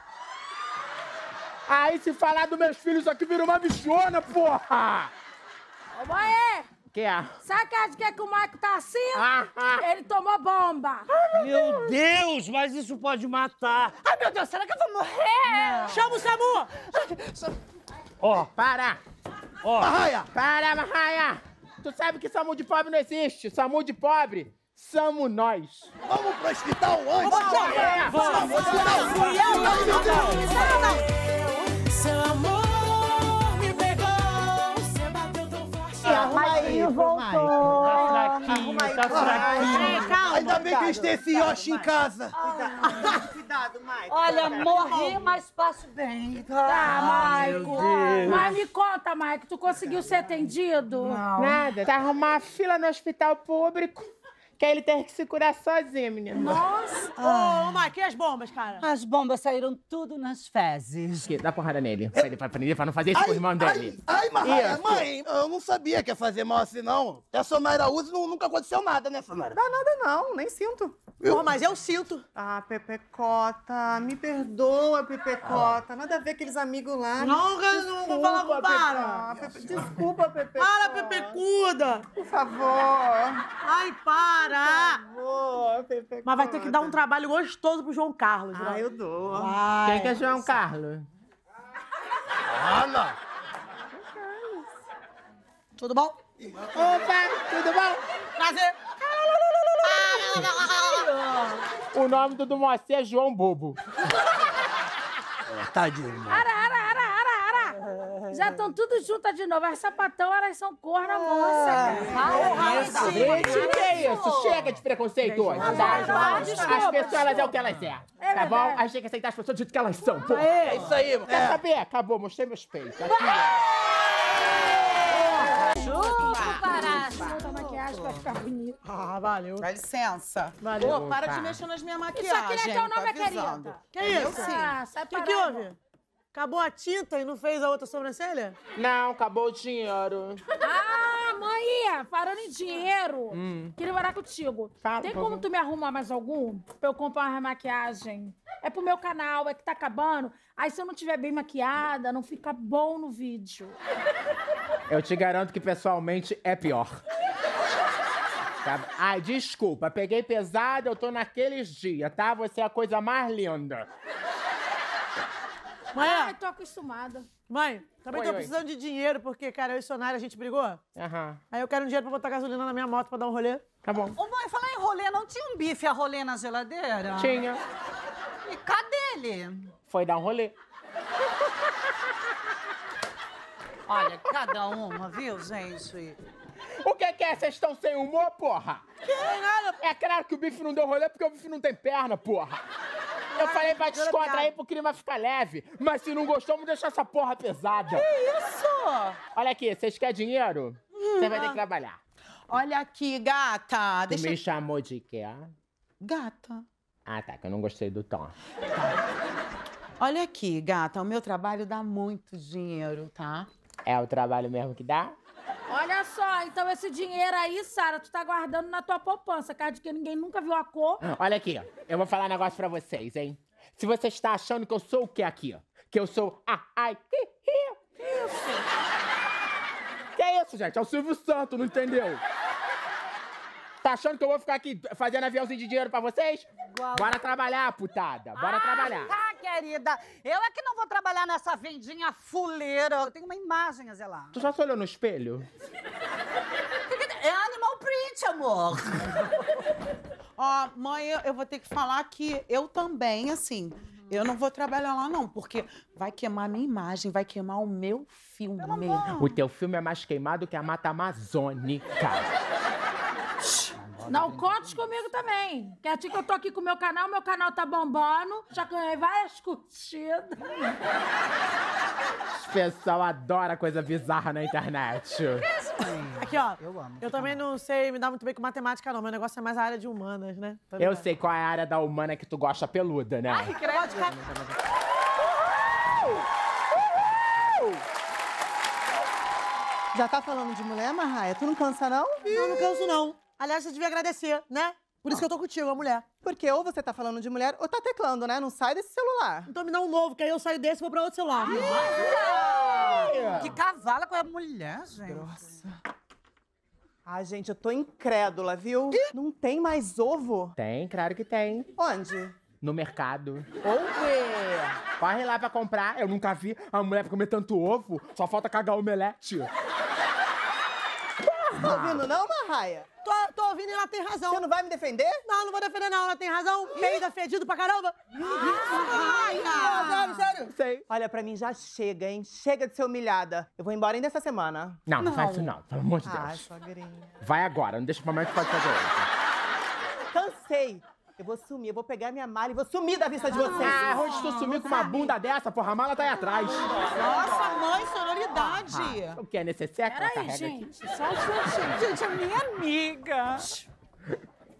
Aí, se falar dos meus filhos aqui, vira uma bichona, porra! Ô, mãe, Que é? sabe que acha que, é que o Maico tá assim? Ah, ah. Ele tomou bomba. Meu Deus, mas isso pode matar. Ai, meu Deus, será que eu vou morrer? Chama o SAMU. Ó, Para! ó. Arraia! Para, Marraia! Tu sabe que SAMU de pobre não existe. SAMU de pobre, somos nós. Vamos pro hospital antes! É, Vamos, Seu amor me pegou, você bateu tão forte. Arruma aí, voltou. Tá fraquinho, tá fraquinho. Calma, Ainda bem que eles têm esse Yoshi em casa. Cuidado, cuidado, Mike. Olha, morri, mas passo bem. Tá, Maico. Deus. Mas me conta, Maico, tu conseguiu ser atendido? Nada. Tá arrumar fila no hospital público Que ele teve que se curar sozinho, menino. Nossa! Ô, Mike, e as bombas, cara? As bombas saíram tudo nas fezes. Dá porrada nele. Pra ele, pra, pra ele, pra não fazer isso com o irmão dele. Ai, Marraia, Isso. mãe, eu não sabia que ia fazer mal assim, não. Até a Sonara usa e não- nunca aconteceu nada, né, Sonara? Dá nada não, nem sinto. Pô, mas eu sinto. Ah, Pepecota, me perdoa, Pepecota. Nada a ver aqueles amigos lá. Não, eu não vou falar com para. Ah, Pepe... Desculpa, Pepecota. Para, Pepecuda. Por favor. Ai, para. Por favor, Pepecota. Mas vai ter que dar um trabalho gostoso pro João Carlos. Ah, né? eu dou. Vai. Quem que é João Carlos? Ana! Tudo bom? Opa, tudo bom? Prazer. O nome do Dumocê é João Bobo. Tadinho, mano. Ara, ara, ara, ara, ara. Já estão tudo juntas de novo. As sapatão, elas são corna moça. cara. Isso, gente, que é isso? Chega de preconceito hoje, tá? As pessoas, elas é o que elas é, tá bom? A gente tem que aceitar as pessoas do jeito que elas são, pô. É isso aí, mano. Quer saber? Acabou, mostrei meus peitos. Aqui, Chupa, Pará. Chupa a maquiagem pra ficar bonita. Ah, valeu. Dá licença. Valeu. Pô, para Opa. de mexer nas minhas Isso maquiagens. aqui não é teu nome, tô avisando. querida. Que Eu isso? sim. Ah, sai O que, parar, que irmão. houve? Acabou a tinta e não fez a outra sobrancelha? Não, acabou o dinheiro. Ah, mãe, falando em dinheiro, Hum. queria morar contigo. Fala, Tem por como favor. tu me arrumar mais algum? Pra eu comprar uma maquiagem? É pro meu canal, é que tá acabando. Aí se eu não tiver bem maquiada, não fica bom no vídeo. Eu te garanto que pessoalmente é pior. Tá? Ai, desculpa, peguei pesado, eu tô naqueles dias, tá? Você é a coisa mais linda. Mãe, Ai, tô acostumada. mãe, também Oi, tô oi. precisando de dinheiro, porque, cara, eu e Sonara, a gente brigou. Aham, Aí eu quero um dinheiro pra botar gasolina na minha moto pra dar um rolê. tá bom. Ô, mãe, falar em rolê, não tinha um bife a rolê na geladeira? Tinha. E cadê ele? Foi dar um rolê. Olha, cada uma, viu, gente? O que que é? Vocês estão sem humor, porra? É claro que o bife não deu rolê porque o bife não tem perna, porra. Eu falei pra descontrair pro clima ficar leve. Mas se não gostou, vamos deixar essa porra pesada. Que isso? Olha aqui, vocês querem dinheiro? Você vai ter que trabalhar. Olha aqui, gata. Tu Deixa... me chamou de quê? Gata. Ah, tá, que eu não gostei do tom. Olha aqui, gata. O meu trabalho dá muito dinheiro, tá? É o trabalho mesmo que dá? Olha só, então esse dinheiro aí, Sara, tu tá guardando na tua poupança, cara, de que ninguém nunca viu a cor. Olha aqui, eu vou falar um negócio pra vocês, hein? Se você está achando que eu sou o que aqui? Que eu sou... Ah, ai, hi, hi. Isso. Que é isso, gente? É o Silvio Santos, não entendeu? Tá achando que eu vou ficar aqui fazendo aviãozinho de dinheiro pra vocês? Igual. Bora trabalhar, putada. Bora trabalhar. Tá, querida. Eu é que não vou trabalhar nessa vendinha fuleira. Eu tenho uma imagem a zelar. Tu já se olhou no espelho? É animal print, amor. Ó, mãe, eu, eu vou ter que falar que eu também, assim, eu não vou trabalhar lá, não, porque vai queimar a minha imagem, vai queimar o meu filme. O teu filme é mais queimado que a Mata Amazônica. Não conte comigo também. Que assim que eu tô aqui com o meu canal, meu canal tá bombando. Já ganhei várias curtidas. Os pessoal adora coisa bizarra na internet. Aqui, ó. Eu amo. Eu também não sei me dar muito bem com matemática, não. Meu negócio é mais a área de humanas, né? Tá Eu ligado? sei qual é a área da humana que tu gosta peluda, né? Ai, credo. Já tá falando de mulher, Marraia? Tu não cansa, não? Não, não canso, não. Aliás, você devia agradecer, né? Por isso que eu tô contigo, a mulher. Porque ou você tá falando de mulher ou tá teclando, né? Não sai desse celular. Então me dá um novo, que aí eu saio desse e vou pra outro celular. Que cavala com a mulher, gente. Nossa. Ai, gente, eu tô incrédula, viu? Não tem mais ovo? Tem, claro que tem. Onde? No mercado. Ovo! Corre lá pra comprar. Eu nunca vi a mulher pra comer tanto ovo. Só falta cagar o omelete. Tá ouvindo não, Marraia? Tô, tô ouvindo e ela tem razão. Você não vai me defender? Não, não vou defender, não. Ela tem razão. Peida fedido pra caramba. Ah, sério, sério. Sei. Olha, pra mim já chega, hein? Chega de ser humilhada. Eu vou embora ainda essa semana. Não, não, faz isso não. Pelo amor de Ai, Deus. sogrinha. Vai agora. Não deixa pra mais que pode fazer isso. Cansei. Eu vou sumir, eu vou pegar minha mala e vou sumir da vista de vocês. Ah, onde tu sumiu com uma bunda dessa? Porra, a mala tá aí atrás. Nossa, mãe, sonoridade. Ah, o que é necessário que ela Peraí, carrega aqui? gente. Só um instantinho. Gente, é minha amiga.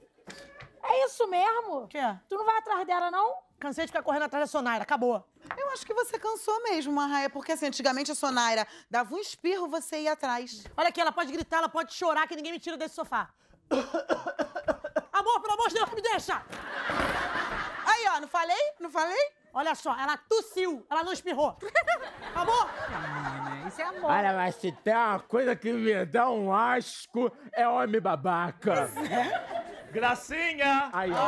É isso mesmo? O quê? Tu não vai atrás dela, não? Cansei de ficar correndo atrás da Sonaira, acabou. Eu acho que você cansou mesmo, Marraia, porque assim, antigamente a Sonaira dava um espirro, você ia atrás. Olha aqui, ela pode gritar, ela pode chorar, que ninguém me tira desse sofá. Amor, pelo amor de Deus, me deixa! Aí, ó, não falei? Não falei? Olha só, ela tossiu, ela não espirrou. Amor! Isso é amor. Olha, mas se tem uma coisa que me dá um asco, é homem babaca. É? Gracinha! Aí, ó.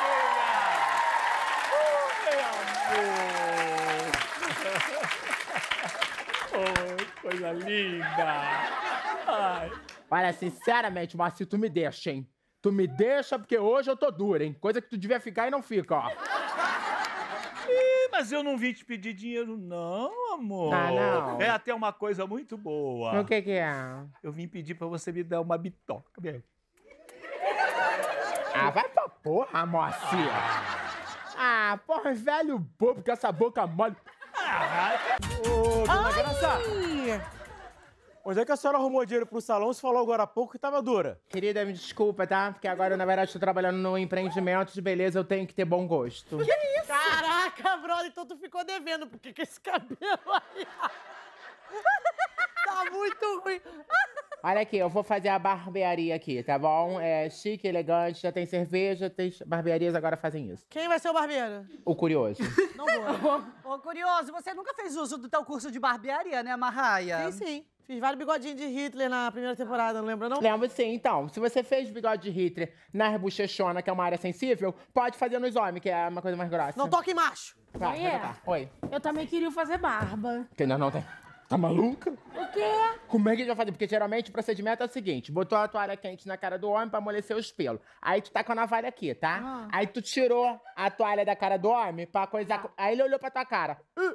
Oh, coisa linda! Ai. Olha, sinceramente, Moacir, tu me deixa, hein? Tu me deixa porque hoje eu tô dura, hein? Coisa que tu devia ficar e não fica, ó. Ih, mas eu não vim te pedir dinheiro, não, amor. Ah, não? É até uma coisa muito boa. O que que é? Eu vim pedir pra você me dar uma bitoca, mesmo. Ah, vai pra porra, Moacir. Ah, porra, velho bobo com essa boca mole. Ô, dona Graça, onde é que a senhora arrumou dinheiro pro salão? Você falou agora há pouco que tava dura. Querida, me desculpa, tá? Porque agora, na verdade, tô trabalhando no empreendimento de beleza, eu tenho que ter bom gosto. Que isso? Caraca, brother, então tu ficou devendo, porque com esse cabelo aí... tá muito ruim. Olha aqui, eu vou fazer a barbearia aqui, tá bom? É chique, elegante, já tem cerveja, tem barbearias agora fazem isso. Quem vai ser o barbeiro? O curioso. Não vou. Ô, curioso, você nunca fez uso do teu curso de barbearia, né, Marraia? Sim, sim. Fiz vários bigodinhos de Hitler na primeira temporada, não lembra, não? Lembro sim, então. Se você fez bigode de Hitler na bochechona, que é uma área sensível, pode fazer nos homens, que é uma coisa mais grossa. Não toque em macho. Vai, Oi, vai é. cá. Oi. Eu também queria fazer barba. Que ainda não tem. Tá maluca? O quê? Como é que a gente vai fazer? Porque geralmente o procedimento é o seguinte: botou a toalha quente na cara do homem pra amolecer os pelos. Aí tu tá com a navalha aqui, tá? Ah. Aí tu tirou a toalha da cara do homem pra coisar. Tá. Aí ele olhou pra tua cara. Uh,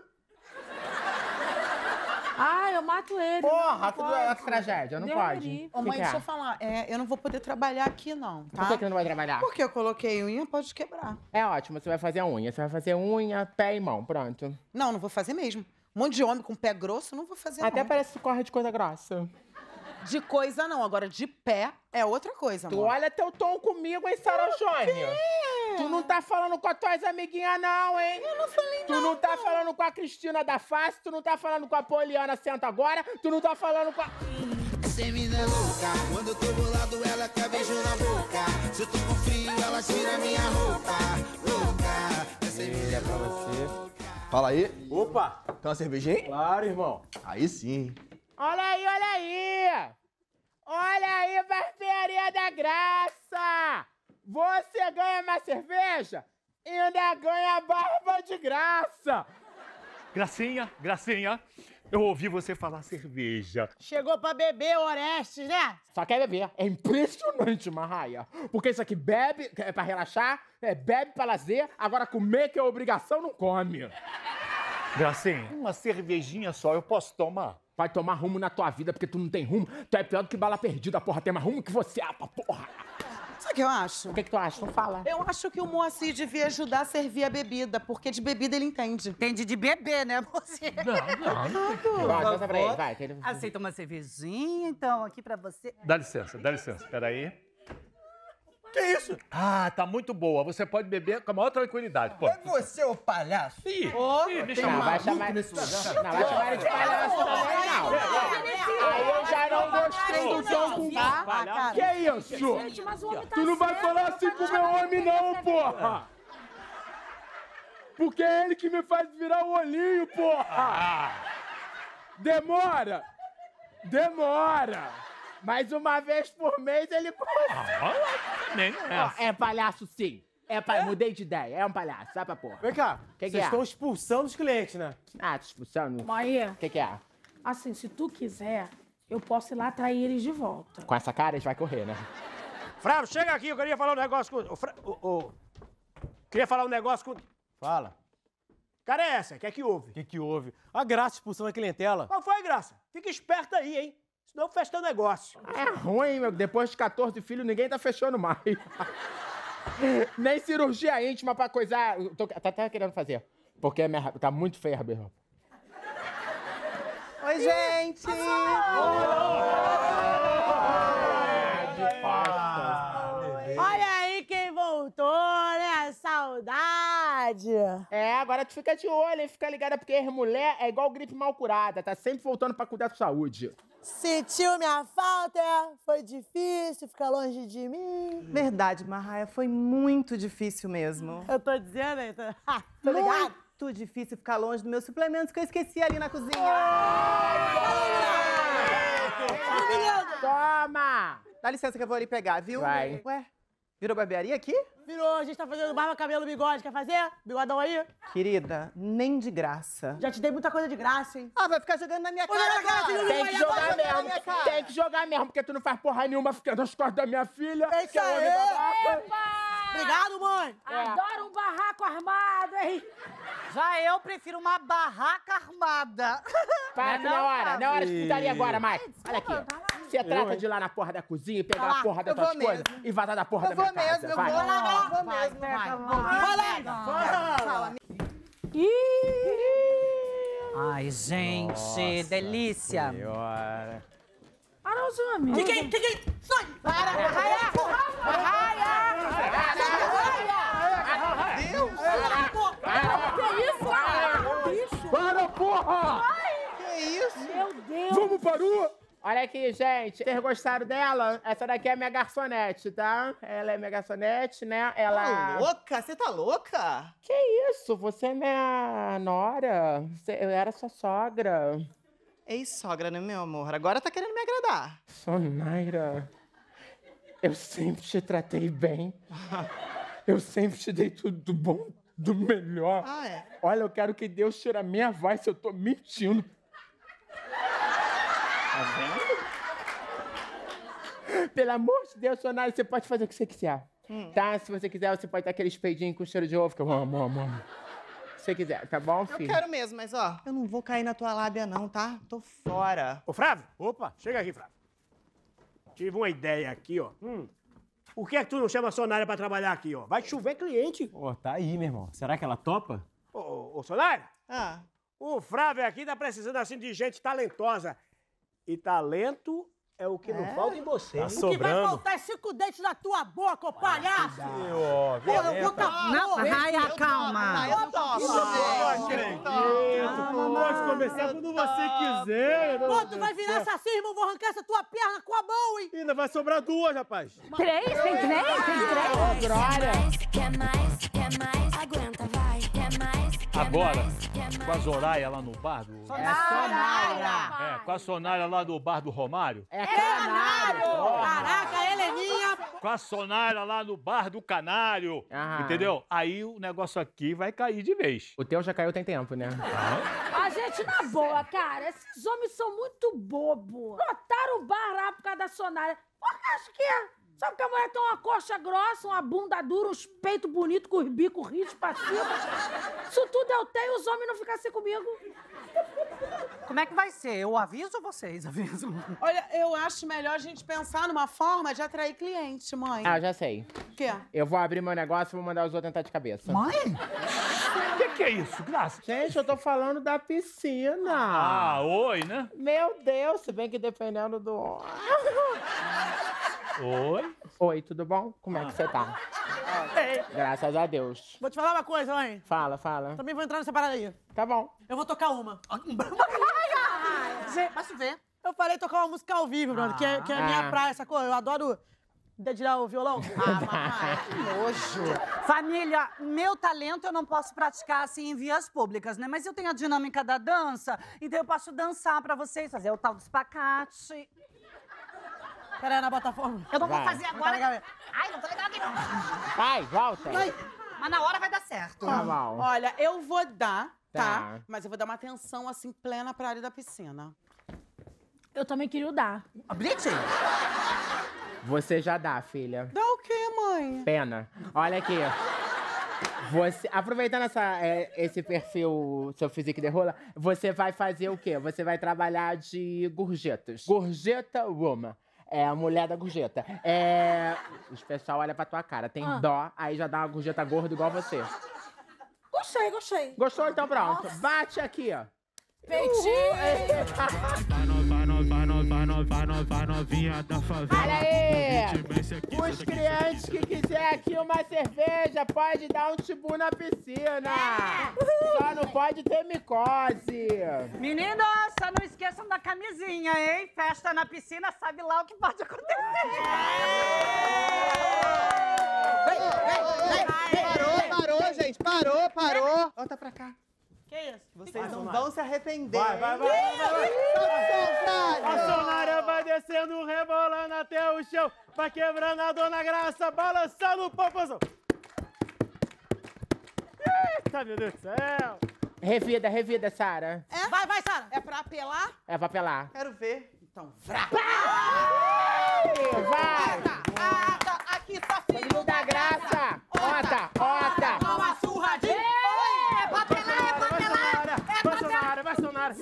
Ah, eu mato ele. porra, não tudo pode. é tragédia, não Deus pode. me livre. Ô, mãe, que que deixa é? eu falar. É, eu não vou poder trabalhar aqui, não, tá? Por que, que não vai trabalhar? Porque eu coloquei unha, pode quebrar. É ótimo, você vai fazer unha. Você vai fazer unha, pé e mão, pronto. Não, não vou fazer mesmo. Um monte de homem com pé grosso, não vou fazer, Até não. parece que corre de coisa grossa. De coisa, não. Agora, de pé é outra coisa, Tu amor. olha teu tom comigo, hein, Sarah Jônia? Tu não tá falando com as tuas amiguinhas, não, hein? Eu não falei Tu não tá falando com a Cristina da Face, tu não tá falando com a Poliana Senta Agora, tu não tá falando com a... Você me dá louca, quando eu tô bolado ela quer beijo na boca. Se eu tô com frio ela tira minha roupa. Louca, essa É pra você. Fala aí. Opa! Tem uma cervejinha aí? Claro, irmão. Aí sim. Olha aí, olha aí! Olha aí, barbearia da Graça! Você ganha uma cerveja e ainda ganha barba de graça! Gracinha, Gracinha, eu ouvi você falar cerveja. Chegou pra beber, Orestes, né? Só quer beber. É impressionante, Marraia. Porque isso aqui bebe é pra relaxar, é, bebe pra lazer, agora comer que é obrigação não come. Gracinha, uma cervejinha só eu posso tomar? Vai tomar rumo na tua vida porque tu não tem rumo. Tu é pior do que bala perdida, porra. Tem mais rumo que você, apa, porra. Sabe o que eu acho? O que, que tu acha? Não fala. Eu acho que o Moacir devia ajudar a servir a bebida, porque de bebida ele entende. Entende de beber, né, você? Não, não. Por Vai, favor. conta pra ele, vai. que ele- Aceita uma cervejinha, então, aqui pra você. Dá licença, dá licença, peraí. Que isso? Ah, tá muito boa. Você pode beber com a maior tranquilidade, pô. É você, ô palhaço? Ih, Ô, ih, deixa Não, eu... vai chamar... nesse lugar. Não, vai chamar ele de palhaço também, não. Aí eu já não gostei do tom com... Palhaço. Que é isso? Gente, mas o homem tá Tu não vai certo, falar assim com o meu homem, não, porra! Porque é ele que me faz virar o olhinho, porra! Demora! Demora! Mas uma vez por mês ele consegue. Ah, também não é assim. É palhaço, sim. É, pa... Mudei de ideia. É um palhaço, sabe pra porra? Vem cá. Que que Vocês é? estão expulsando os clientes, né? Ah, te expulsando. Mãe, O que, que é? assim, se tu quiser, eu posso ir lá atrair eles de volta. Com essa cara, a gente vai correr, né? Frávio, chega aqui, eu queria falar um negócio com... O, Fra... o, o... Queria falar um negócio com... Fala. Cara, é essa? O que é que houve? O que que houve? A Graça expulsando a clientela. Qual foi, Graça? Fica esperto aí, hein? Senão fecha negócio. É ruim, meu. Depois de catorze filhos, ninguém tá fechando mais. Nem cirurgia íntima pra coisar. Eu Tô... Tá até querendo fazer. Porque a minha... tá muito feia a roupa. Oi, gente! Olha aí quem voltou! verdade. É, agora tu fica de olho, hein? Fica ligada, porque as mulher é igual gripe mal curada, tá sempre voltando pra cuidar da saúde. Sentiu minha falta? Foi difícil ficar longe de mim? Verdade, Marraia, foi muito difícil mesmo. Eu tô dizendo, hein? Tô, ha, tô ligado? Muito difícil ficar longe dos meus suplementos que eu esqueci ali na cozinha. Toma! Dá licença que eu vou ali pegar, viu? Vai. Ué, virou barbearia aqui? Virou, a gente tá fazendo barba, cabelo, bigode. Quer fazer? Bigodão aí? Querida, nem de graça. Já te dei muita coisa de graça, hein? Ah, vai ficar jogando na minha cara Olha na cara, agora. filho, Tem que vai jogar agora, mesmo, tem que jogar mesmo, porque tu não faz porra nenhuma ficando nas costas da minha filha. É isso que é aí. homem babaca. Obrigado, mãe. Adoro um barraco armado, hein? Já eu prefiro uma barraca armada. Para que Não é na não, hora, na hora de putaria agora, Mike. Olha aqui. Você Eu, trata hein? de ir lá na porra da cozinha e pegar Vai lá, a porra das eu vou tuas coisas mesmo. e vazar da porra Eu da minha vou mesmo, casa. eu Vai. vou, eu vou Vai, mesmo. vai, Vai, vai. vai. Fala, Ai, gente, delícia. Senhora. Ah, não, seu amigo. Que que que que? Sai! Para, Raia! Raia! Deus! Que isso? Bicho! Para, porra! Que isso? Meu Deus! Vamos para o... Olha aqui, gente. Vocês gostaram dela? Essa daqui é minha garçonete, tá? Ela é minha garçonete, né? Ela... Tá louca? Você tá louca? Que isso? Você é minha nora. Você- Eu era sua sogra. Ex-sogra, né, meu amor? Agora tá querendo me agradar. Sonaira, eu sempre te tratei bem. Eu sempre te dei tudo do bom, do melhor. Ah, é? Olha, eu quero que Deus tire a minha voz se eu tô mentindo. Tá vendo? Pelo amor de Deus, Sonaira, você pode fazer o que você quiser. Hum. Tá? Se você quiser, você pode dar aquele espeidinho com cheiro de ovo, que eu amo, amo, amo. Se você quiser, tá bom, Eu filho? quero mesmo, mas ó, eu não vou cair na tua lábia não, tá? Tô fora. Ô, Flávio, opa, chega aqui, Flávio. Tive uma ideia aqui, ó. Hum. Por que é que tu não chama a Sonária pra trabalhar aqui, ó? Vai chover cliente. Pô, tá aí, meu irmão. Será que ela topa? Ô, ô, ô Sonária, Ah, o Flávio aqui tá precisando, assim, de gente talentosa. E talento é o que não É? falta em você. Tá hein? O que vai sobrando. faltar é cinco dentes na tua boca, ô palhaço! Ó, Porra, eu vou tá... Não, Raia, calma. eu topo. Pode começar quando você quiser. Pô, tu vai virar assassino, irmão, vou arrancar essa tua perna com a mão, hein? Ainda vai sobrar duas, rapaz. Três? Tem três? Tem três? Quer mais, quer mais, aguenta, vai. Quer mais, quer Agora, mais, quer mais. com a Zoraia lá no bar do... Sonaira! É, com a Sonária lá do bar do Romário. É canário! Caraca, Heleninha! Com a Sonária lá no bar do Canário. Ah. Entendeu? Aí o negócio aqui vai cair de vez. O teu já caiu tem tempo, né? A gente, na boa, cara, esses homens são muito bobos. Lotaram o bar lá por causa da Sonária. Porra, acho que é. Sabe que a mulher tem uma coxa grossa, uma bunda dura, uns peitos bonitos com os bicos rígidos pra cima? Isso tudo eu tenho, os homens não ficam assim comigo. Como é que vai ser? Eu aviso ou vocês avisam? Olha, eu acho melhor a gente pensar numa forma de atrair cliente, mãe. Ah, eu já sei. O quê? Eu vou abrir meu negócio e vou mandar os outros entrar de cabeça. Mãe? O que, que é isso, Graça? Gente, eu tô falando da piscina. Ah, oi, né? Meu Deus, se bem que dependendo do... Oi. Oi, tudo bom? Como é que você tá? Graças a Deus. Vou te falar uma coisa, mãe. Fala, fala. Também vou entrar nessa parada aí. Tá bom. Eu vou tocar uma. Vai se ver. Eu falei tocar uma música ao vivo, brother, que é, que é a minha Ah. praia, sacou? Eu adoro dedilhar o violão. Família, meu talento eu não posso praticar assim em vias públicas, né? Mas eu tenho a dinâmica da dança, então eu posso dançar pra vocês, fazer o tal do espacate. Pera aí, na Botafogo. Eu não vou Vai. fazer agora. Ai, não tô legal aqui não. Vai, volta. Mas na hora vai dar certo. Tá bom. Olha, eu vou dar, tá? Tá. Mas eu vou dar uma atenção, assim, plena pra área da piscina. Eu também queria o dar. A Brit? Você já dá, filha. Dá o quê, mãe? Pena. Olha aqui. Você, aproveitando essa, é, esse perfil, seu physique de rola, você vai fazer o quê? Você vai trabalhar de gorjetas. Gorjeta woman. É a mulher da gorjeta. É... Os pessoal olha pra tua cara, tem Ah. dó, aí já dá uma gorjeta gorda igual você. Gostei, gostei. Gostou? Então pronto. Bate aqui, ó. Peitinho! Olha aí! Os clientes que quiser aqui uma cerveja, pode dar um tibu na piscina. Só não pode ter micose. Meninos, só não esqueçam da camisinha, hein? Festa na piscina, sabe lá o que pode acontecer. Vem, vem, vem! Parou, parou, gente! Parou, parou! Volta pra cá. Que isso? Vocês não vão se arrepender. Vai, vai, vai, vai, vai, vai. A Sonária vai descendo, rebolando até o chão, vai quebrando a Dona Graça, balançando o popozão. Eita, meu Deus do céu. Revida, revida, Sara. É? Vai, vai, Sara. É pra apelar? É pra apelar. Quero ver. Então, vrá. Vai! Ata, aqui só filho da graça. Ota, ota. Toma surra de... Oi, é pra apelar, é pra apelar. É pra Vai, Sonária, vai, Sonária.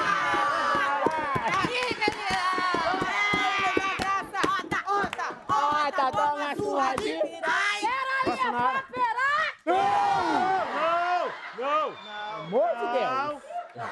Ota, toma surra de... Vai, Sonária. Não, não, não. Amor de Deus.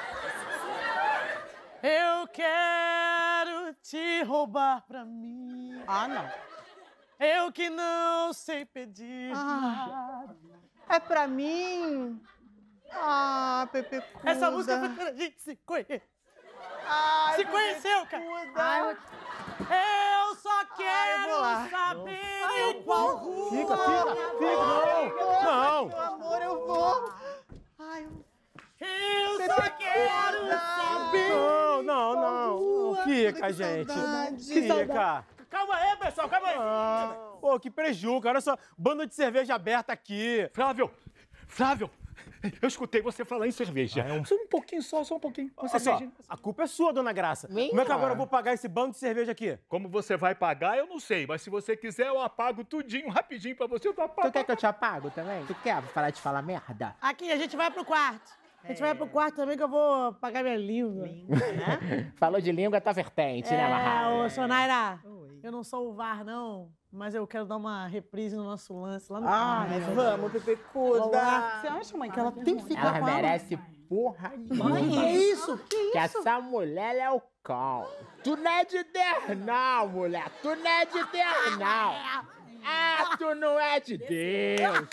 Eu quero te roubar pra mim. Ah, não. Eu que não sei pedir. Ah, é pra mim? Ah, Pepe Cuda. Essa música foi pra gente se conhecer. Ai, se conheceu, cara. Ai, eu só quero Ai, saber Ai, em qual rua. Fica, fica, fica. Não, não. Meu amor, eu vou. Ai, eu... Eu só quero saber. Não, não, não. Rua. Fica, Que gente. saudade. Fica. Calma aí, pessoal, calma aí. Ah, pô, que prejuízo, olha só. Banda de cerveja aberta aqui. Flávio, Flávio, eu escutei você falar em cerveja. Ah, é um... Só um pouquinho só, só um pouquinho. Uma Olha só, cervejinha. a culpa é sua, Dona Graça. Minha? Como é que agora eu vou pagar esse bando de cerveja aqui? Como você vai pagar, eu não sei. Mas se você quiser, eu apago tudinho, rapidinho pra você. Eu tô apagando. Tu quer que eu te apago também? Tu quer parar de falar merda? Aqui, a gente vai pro quarto. A gente vai pro quarto também que eu vou pagar minha língua. Né? Falou de língua, tá vertente, né, É, Marra? ô, Sonaira, eu não sou o V A R, não, mas eu quero dar uma reprise no nosso lance lá no Ai, quarto. vamos, Pepe Cuda. Olá. Você acha, mãe, que ela tem que ficar Ela com a merece porra nenhuma. Mãe, que isso? Que isso? Que essa mulher é o cão. Tu não é de Dernal, mulher. Tu não é de Dernal. Ah, tu não é de Deus.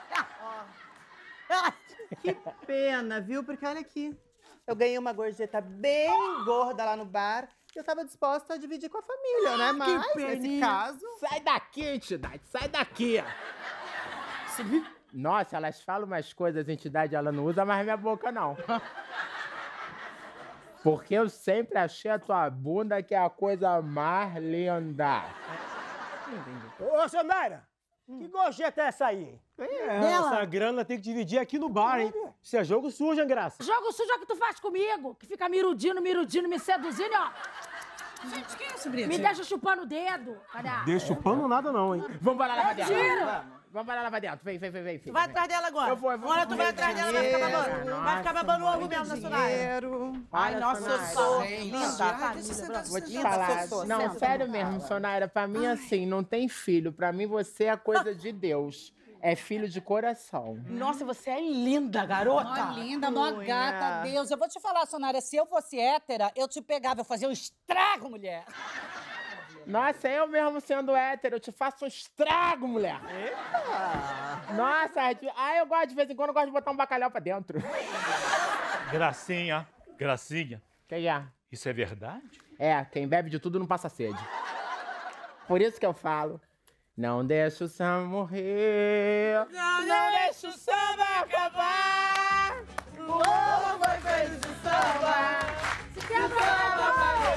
Que pena, viu? Porque olha aqui. Eu ganhei uma gorjeta bem gorda lá no bar e eu tava disposta a dividir com a família, né? Mas, nesse caso... Sai daqui, entidade. Sai daqui. Nossa, elas falam umas coisas, a entidade, ela não usa mais minha boca, não. Porque eu sempre achei a tua bunda que é a coisa mais linda. Ô, Sonaira, que gorjeta é essa aí? É, Dela. essa grana tem que dividir aqui no bar, hein? Isso é jogo sujo, hein, Graça? Jogo sujo é o que tu faz comigo, que fica me iludindo, me iludindo, me seduzindo, ó. Gente, que é isso, Brito? Me deixa chupando o dedo. Cadê? Deixa o pano nada não, hein? Vamos para lá pra dentro. Tira. Vamos para lá pra dentro. Vem, vem, vem, vem. Tu vai atrás dela agora. Eu vou, eu vou. Agora tu vai atrás dela, vai ficar babando. Vai ficar babando ovo mesmo na Sonaira. Ai, Olha, nossa, eu Sonaira. sou Gente, linda. ai, deixa eu sentar, Vou te senta, falar. Sossô, Não, senta. sério mesmo, Sonaira. Pra mim, assim, não tem filho. Pra mim, você é coisa de Deus. É filho de coração. Nossa, você é linda, garota. Mó linda, mó gata, Deus. Eu vou te falar, Sonária, se eu fosse hétera, eu te pegava, eu fazia um estrago, mulher. Nossa, eu mesmo sendo hétero, eu te faço um estrago, mulher. Eita. Nossa, ah, eu gosto de vez em quando, eu gosto de botar um bacalhau pra dentro. Gracinha, Gracinha. Quem é? Isso é verdade? É, quem bebe de tudo não passa sede. Por isso que eu falo. Não deixa o samba morrer. Não, não deixa o samba acabar.